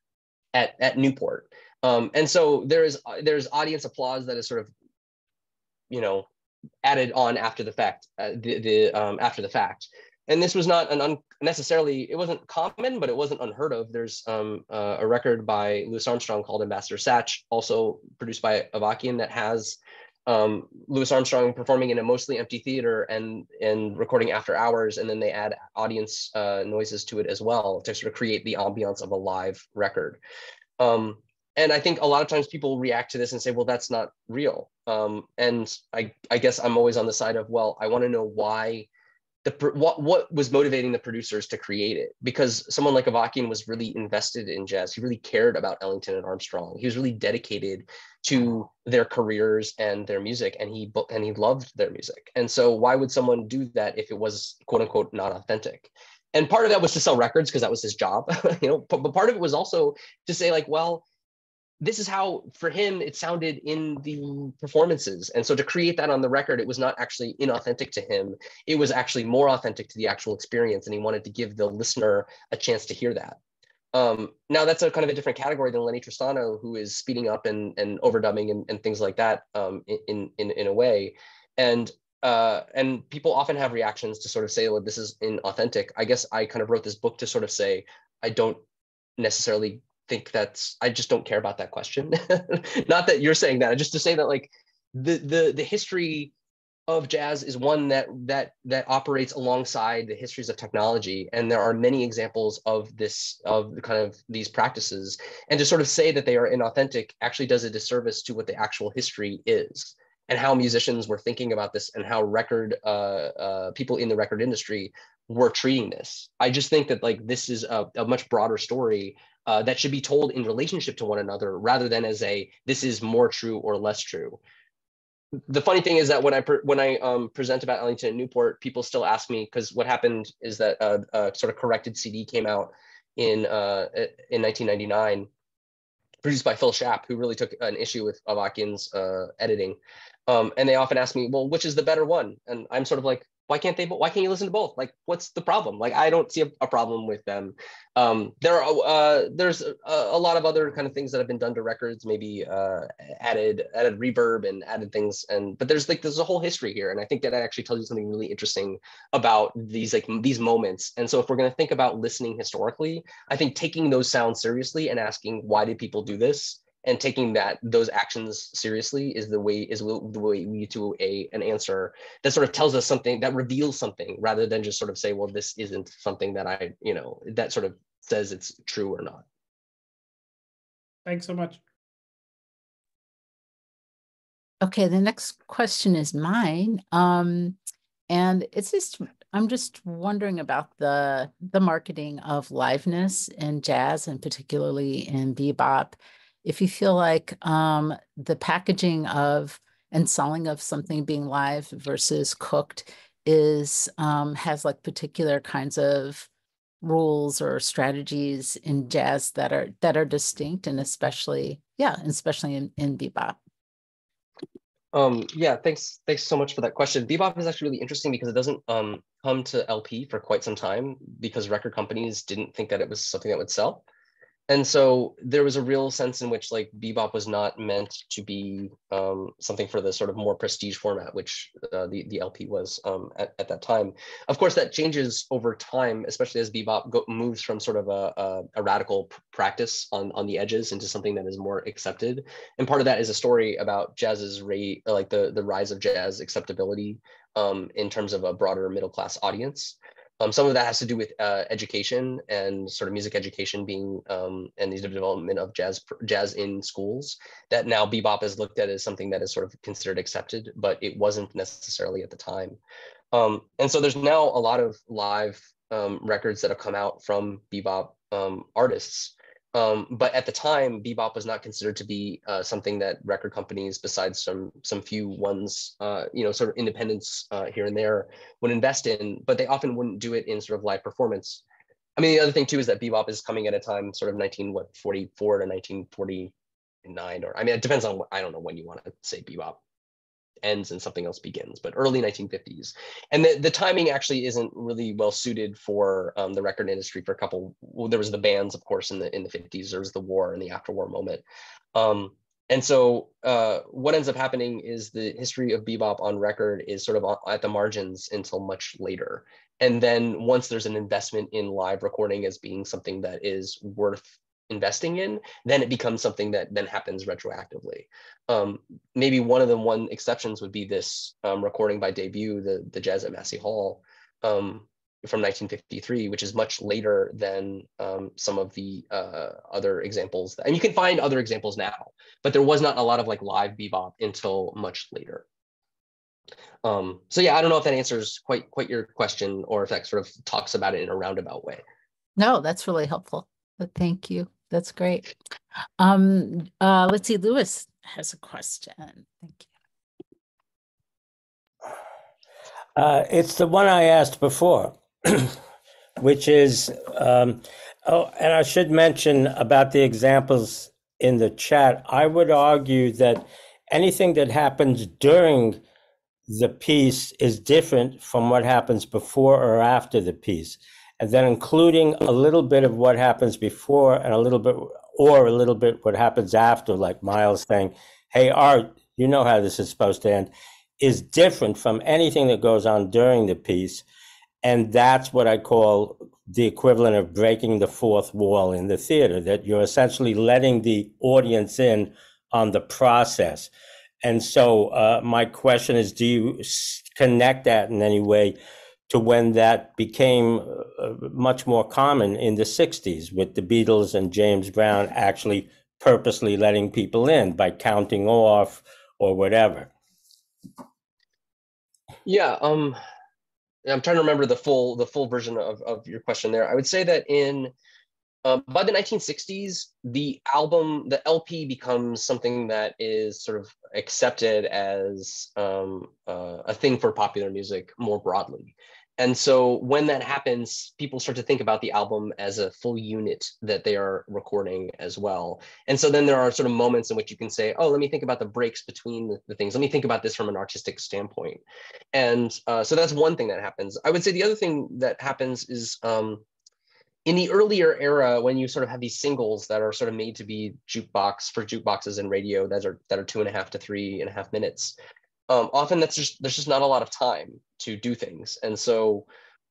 at, at Newport. Um, and so there is there's audience applause that is sort of, you know, added on after the fact, uh, the, the um, after the fact. and this was not an un necessarily, it wasn't common, but it wasn't unheard of. There's um, uh, a record by Louis Armstrong called Ambassador Satch, also produced by Avakian, that has um, Louis Armstrong performing in a mostly empty theater and, and recording after hours, and then they add audience uh, noises to it as well to sort of create the ambiance of a live record. Um, and I think a lot of times people react to this and say, well, that's not real. Um, and I, I guess I'm always on the side of, well, I want to know why The, what, what was motivating the producers to create it? Because someone like Avakian was really invested in jazz. He really cared about Ellington and Armstrong. He was really dedicated to their careers and their music, and he and he loved their music. And so why would someone do that if it was quote unquote not authentic? And part of that was to sell records because that was his job, you know. But, but part of it was also to say like, well, this is how, for him, it sounded in the performances. And so to create that on the record, it was not actually inauthentic to him. It was actually more authentic to the actual experience. And he wanted to give the listener a chance to hear that. Um, now that's a kind of a different category than Lenny Tristano, who is speeding up and, and overdubbing and, and things like that um, in, in, in a way. And uh, and people often have reactions to sort of say, well, this is inauthentic. I guess I kind of wrote this book to sort of say, I don't necessarily think that's, I just don't care about that question. Not that you're saying that, just to say that like the the the history of jazz is one that that that operates alongside the histories of technology, and there are many examples of this, of the kind of these practices, and to sort of say that they are inauthentic actually does a disservice to what the actual history is and how musicians were thinking about this and how record uh, uh, people in the record industry were treating this. I just think that like this is a, a much broader story Uh, that should be told in relationship to one another rather than as a, this is more true or less true. The funny thing is that when I when I um, present about Ellington and Newport, people still ask me, because what happened is that a, a sort of corrected C D came out in uh, in nineteen ninety-nine, produced by Phil Schaap, who really took an issue with Avakian's uh, editing. Um, and they often ask me, well, which is the better one? And I'm sort of like, why can't they, why can't you listen to both? Like, what's the problem? Like, I don't see a, a problem with them. Um, there are, uh, there's a, a lot of other kind of things that have been done to records, maybe uh, added, added reverb and added things. And, but there's like, there's a whole history here. And I think that actually tells you something really interesting about these, like these moments. And so if we're going to think about listening historically, I think taking those sounds seriously and asking, why did people do this? And taking that those actions seriously is the way is the way we lead to a an answer that sort of tells us something, that reveals something, rather than just sort of say, well, this isn't something that I, you know, that sort of says it's true or not. Thanks so much. Okay, the next question is mine. Um, and it's just, I'm just wondering about the the marketing of liveness in jazz, and particularly in bebop. If you feel like um, the packaging of and selling of something being live versus cooked is um, has like particular kinds of rules or strategies in jazz that are that are distinct, and especially yeah, especially in, in bebop. Um, yeah, thanks. Thanks so much for that question. Bebop is actually really interesting because it doesn't um, come to L P for quite some time because record companies didn't think that it was something that would sell. And so there was a real sense in which like bebop was not meant to be um, something for the sort of more prestige format, which uh, the, the L P was um, at, at that time. Of course, that changes over time, especially as bebop go, moves from sort of a, a, a radical practice on, on the edges into something that is more accepted. And part of that is a story about jazz's rate, like the, the rise of jazz acceptability um, in terms of a broader middle class audience. Um, some of that has to do with uh, education and sort of music education being um, and the development of jazz jazz in schools, that now bebop is looked at as something that is sort of considered accepted, but it wasn't necessarily at the time. Um, and so there's now a lot of live um, records that have come out from bebop um, artists. Um, but at the time, bebop was not considered to be uh, something that record companies, besides some some few ones, uh, you know, sort of independents uh, here and there, would invest in. But they often wouldn't do it in sort of live performance. I mean, the other thing too is that bebop is coming at a time, sort of nineteen what forty-four to nineteen forty-nine, or I mean, it depends on what, I don't know when you want to say bebop ends and something else begins, but early nineteen fifties. And the, the timing actually isn't really well suited for um, the record industry for a couple, well, there was the bands, of course, in the in the fifties, there was the war and the after-war moment. Um, And so uh, what ends up happening is the history of bebop on record is sort of at the margins until much later. And then once there's an investment in live recording as being something that is worth investing in, then it becomes something that then happens retroactively. Um, maybe one of the one exceptions would be this um, recording by Debut, the, the Jazz at Massey Hall, um, from nineteen fifty-three, which is much later than um, some of the uh, other examples. And you can find other examples now, but there was not a lot of like live bebop until much later. Um, so yeah, I don't know if that answers quite quite your question, or if that sort of talks about it in a roundabout way. No, that's really helpful. But thank you. That's great. Um, uh, let's see, Lewis has a question. Thank you. Uh, it's the one I asked before, which is, um, oh, and I should mention about the examples in the chat. I would argue that anything that happens during the piece is different from what happens before or after the piece. And then including a little bit of what happens before and a little bit, or a little bit what happens after, like Miles saying, hey, Art, you know how this is supposed to end, is different from anything that goes on during the piece. And that's what I call the equivalent of breaking the fourth wall in the theater, that you're essentially letting the audience in on the process. And so uh, my question is, do you connect that in any way to when that became uh, much more common in the sixties with the Beatles and James Brown actually purposely letting people in by counting off or whatever? Yeah, um, I'm trying to remember the full the full version of, of your question there. I would say that in um, by the nineteen sixties, the album, the L P becomes something that is sort of accepted as um, uh, a thing for popular music more broadly. And so when that happens, people start to think about the album as a full unit that they are recording as well. And so then there are sort of moments in which you can say, oh, let me think about the breaks between the, the things. Let me think about this from an artistic standpoint. And uh, so that's one thing that happens. I would say the other thing that happens is um, in the earlier era, when you sort of have these singles that are sort of made to be jukebox for jukeboxes and radio that are that are two and a half to three and a half minutes, um, often that's just there's just not a lot of time to do things. And so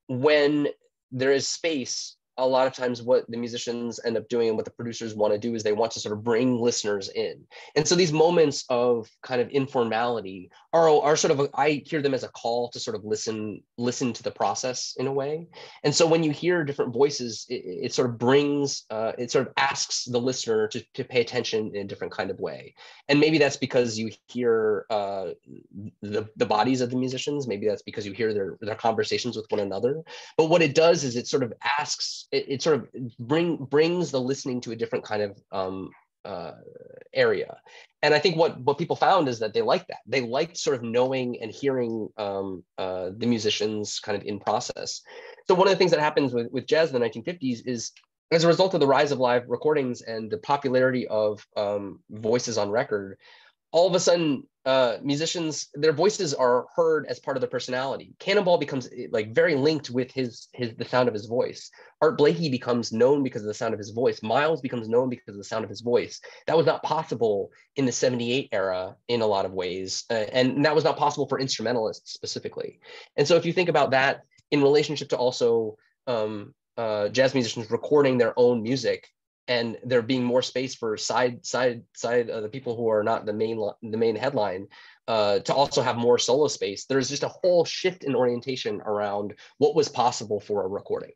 when there is space, a lot of times what the musicians end up doing and what the producers want to do is they want to sort of bring listeners in. And so these moments of kind of informality are, are sort of, a, I hear them as a call to sort of listen, listen to the process in a way. And so when you hear different voices, it, it sort of brings, uh, it sort of asks the listener to, to pay attention in a different kind of way. And maybe that's because you hear uh, the, the bodies of the musicians. Maybe that's because you hear their, their conversations with one another. But what it does is it sort of asks, It, it sort of bring brings the listening to a different kind of um, uh, area. And I think what, what people found is that they liked that. They liked sort of knowing and hearing um, uh, the musicians kind of in process. So one of the things that happens with, with jazz in the nineteen fifties is, as a result of the rise of live recordings and the popularity of um, voices on record, all of a sudden, uh, musicians, their voices are heard as part of their personality. Cannonball becomes like very linked with his, his the sound of his voice. Art Blakey becomes known because of the sound of his voice. Miles becomes known because of the sound of his voice. That was not possible in the seventy-eight era in a lot of ways. Uh, and that was not possible for instrumentalists specifically. And so if you think about that in relationship to also um, uh, jazz musicians recording their own music, and there being more space for side side side of the people who are not the main the main headline uh, to also have more solo space. There's just a whole shift in orientation around what was possible for a recording.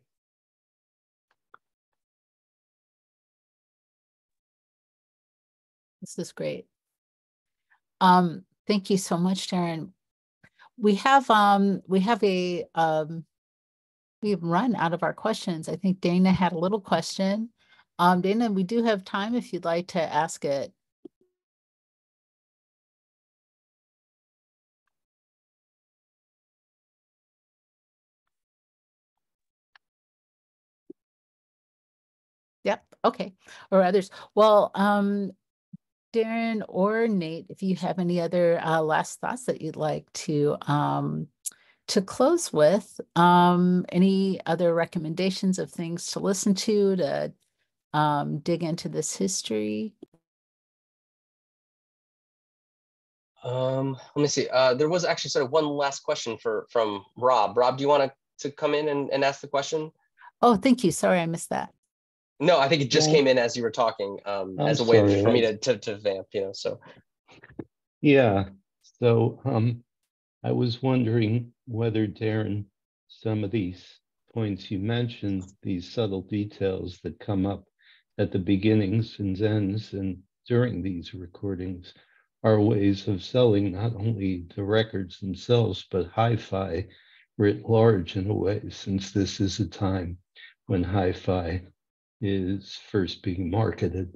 This is great. Um, thank you so much, Darren. We have um we have a um we've run out of our questions. I think Dana had a little question. Um, Dana, we do have time if you'd like to ask it. Yep, okay, or others. Well, um, Darren or Nate, if you have any other uh, last thoughts that you'd like to um, to close with, um, any other recommendations of things to listen to, to um, dig into this history? Um, let me see. Uh, there was actually sort of one last question for from Rob. Rob, do you want to, to come in and, and ask the question? Oh, thank you. Sorry, I missed that. No, I think it just Well, came in as you were talking, um, I'm as a way sorry, for me I- to, to, to vamp, you know, so. Yeah, so um, I was wondering whether, Darren, some of these points you mentioned, these subtle details that come up at the beginnings and ends and during these recordings are ways of selling not only the records themselves, but hi-fi writ large in a way, since this is a time when hi-fi is first being marketed.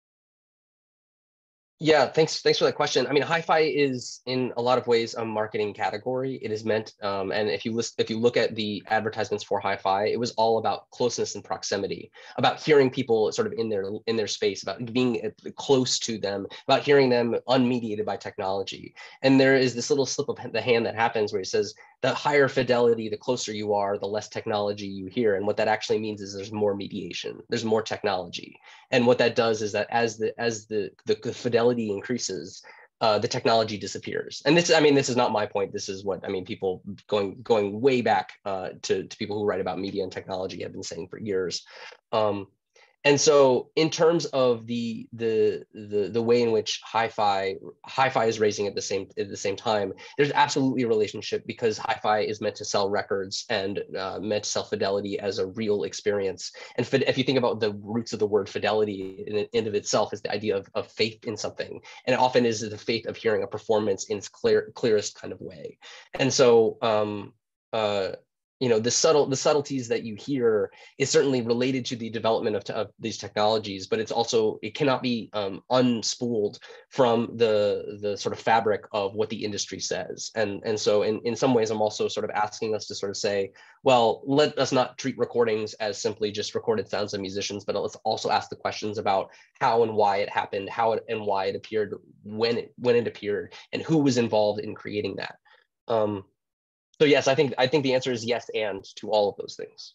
Yeah, thanks. Thanks for that question. I mean, hi-fi is in a lot of ways a marketing category. It is meant, um, and if you list, if you look at the advertisements for hi-fi, it was all about closeness and proximity, about hearing people sort of in their in their space, about being close to them, about hearing them unmediated by technology. And there is this little slip of the hand that happens where it says, the higher fidelity, the closer you are, the less technology you hear. And what that actually means is there's more mediation, there's more technology. And what that does is that as the as the the, the fidelity increases, uh, the technology disappears. And this, I mean, this is not my point. This is what I mean. People going going way back uh, to to people who write about media and technology have been saying for years. Um, And so in terms of the, the, the, the way in which hi-fi, hi-fi is raising at the same, at the same time, there's absolutely a relationship, because hi-fi is meant to sell records and uh, meant to sell fidelity as a real experience. And if you think about the roots of the word fidelity in and of itself is the idea of, of faith in something. And it often is the faith of hearing a performance in its clear, clearest kind of way. And so, um, uh, you know, the subtle, the subtleties that you hear is certainly related to the development of, of these technologies, but it's also, it cannot be um, unspooled from the, the sort of fabric of what the industry says. And, and so in, in some ways, I'm also sort of asking us to sort of say, well, let us not treat recordings as simply just recorded sounds of musicians, but let's also ask the questions about how and why it happened, how it, and why it appeared, when it, when it appeared, and who was involved in creating that. Um, So yes, I think I think the answer is yes, and to all of those things.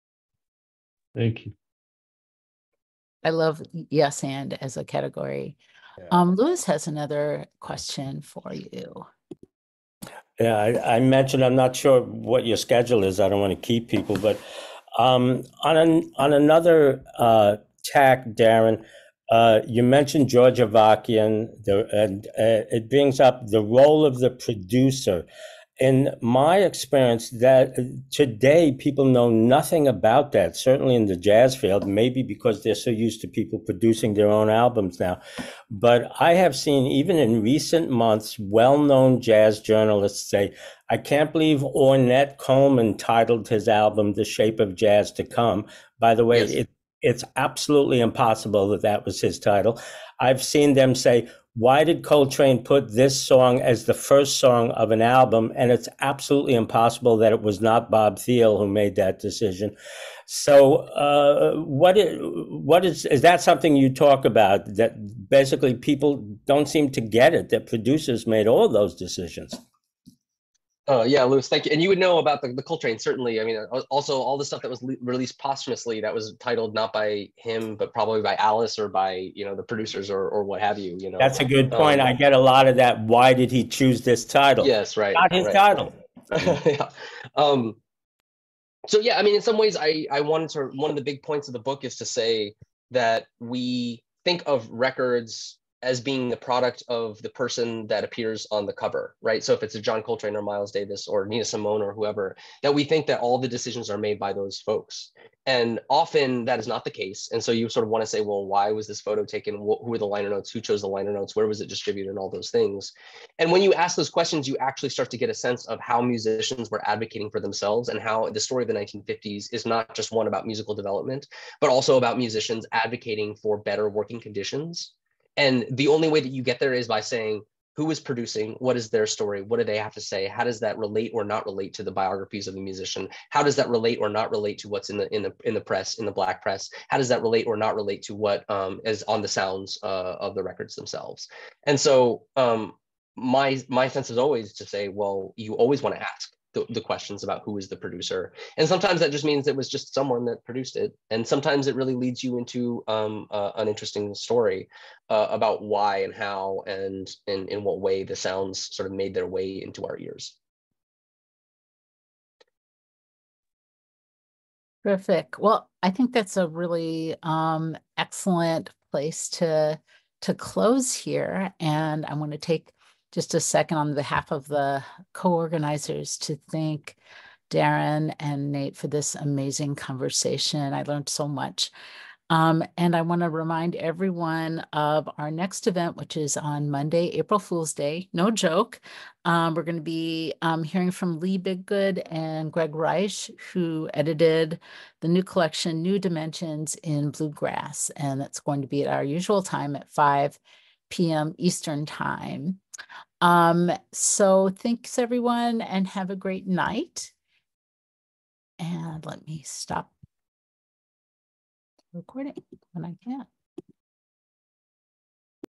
Thank you. I love yes and as a category. Yeah. Um, Lewis has another question for you. Yeah, I, I mentioned I'm not sure what your schedule is. I don't want to keep people, but um, on an, on another uh, tack, Darren, uh, you mentioned George Avakian, the, and uh, it brings up the role of the producer. In my experience, that today people know nothing about that, certainly in the jazz field, maybe because they're so used to people producing their own albums now. But I have seen, even in recent months, well-known jazz journalists say, I can't believe Ornette Coleman titled his album The Shape of Jazz to Come. By the way, yes. it, it's absolutely impossible that that was his title. I've seen them say, why did Coltrane put this song as the first song of an album? And it's absolutely impossible that it was not Bob Thiel who made that decision. So uh, what is, what is, is that something you talk about, that basically people don't seem to get it, that producers made all those decisions? Uh, yeah, Lewis, thank you. And you would know about the, the Coltrane, certainly. I mean, also all the stuff that was released posthumously that was titled not by him, but probably by Alice or by, you know, the producers or, or what have you, you know. That's a good point. Um, I get a lot of that. Why did he choose this title? Yes, right. Not his right. title. yeah. Um, so, yeah, I mean, in some ways, I, I wanted to, one of the big points of the book is to say that we think of records as being the product of the person that appears on the cover, right? So if it's a John Coltrane or Miles Davis or Nina Simone or whoever, that we think that all the decisions are made by those folks. And often that is not the case. And so you sort of want to say, well, why was this photo taken? Who were the liner notes? Who chose the liner notes? Where was it distributed? And all those things. And when you ask those questions, you actually start to get a sense of how musicians were advocating for themselves, and how the story of the nineteen fifties is not just one about musical development, but also about musicians advocating for better working conditions. And the only way that you get there is by saying, who is producing? What is their story? What do they have to say? How does that relate or not relate to the biographies of the musician? How does that relate or not relate to what's in the in the in the press, in the Black press? How does that relate or not relate to what um, is on the sounds uh, of the records themselves? And so um, my my sense is always to say, well, you always want to ask. the, the questions about who is the producer. And sometimes that just means it was just someone that produced it. And sometimes it really leads you into um, uh, an interesting story uh, about why and how and in, in what way the sounds sort of made their way into our ears. Terrific. Well, I think that's a really um, excellent place to to close here. And I want to take just a second on behalf of the co-organizers to thank Darren and Nate for this amazing conversation. I learned so much. Um, and I want to remind everyone of our next event, which is on Monday, April Fool's Day. No joke. Um, we're going to be um, hearing from Lee Biggood and Greg Reich, who edited the new collection, New Dimensions in Bluegrass. And that's going to be at our usual time at five p m Eastern Time. Um, so thanks, everyone, and have a great night. And let me stop recording when I can.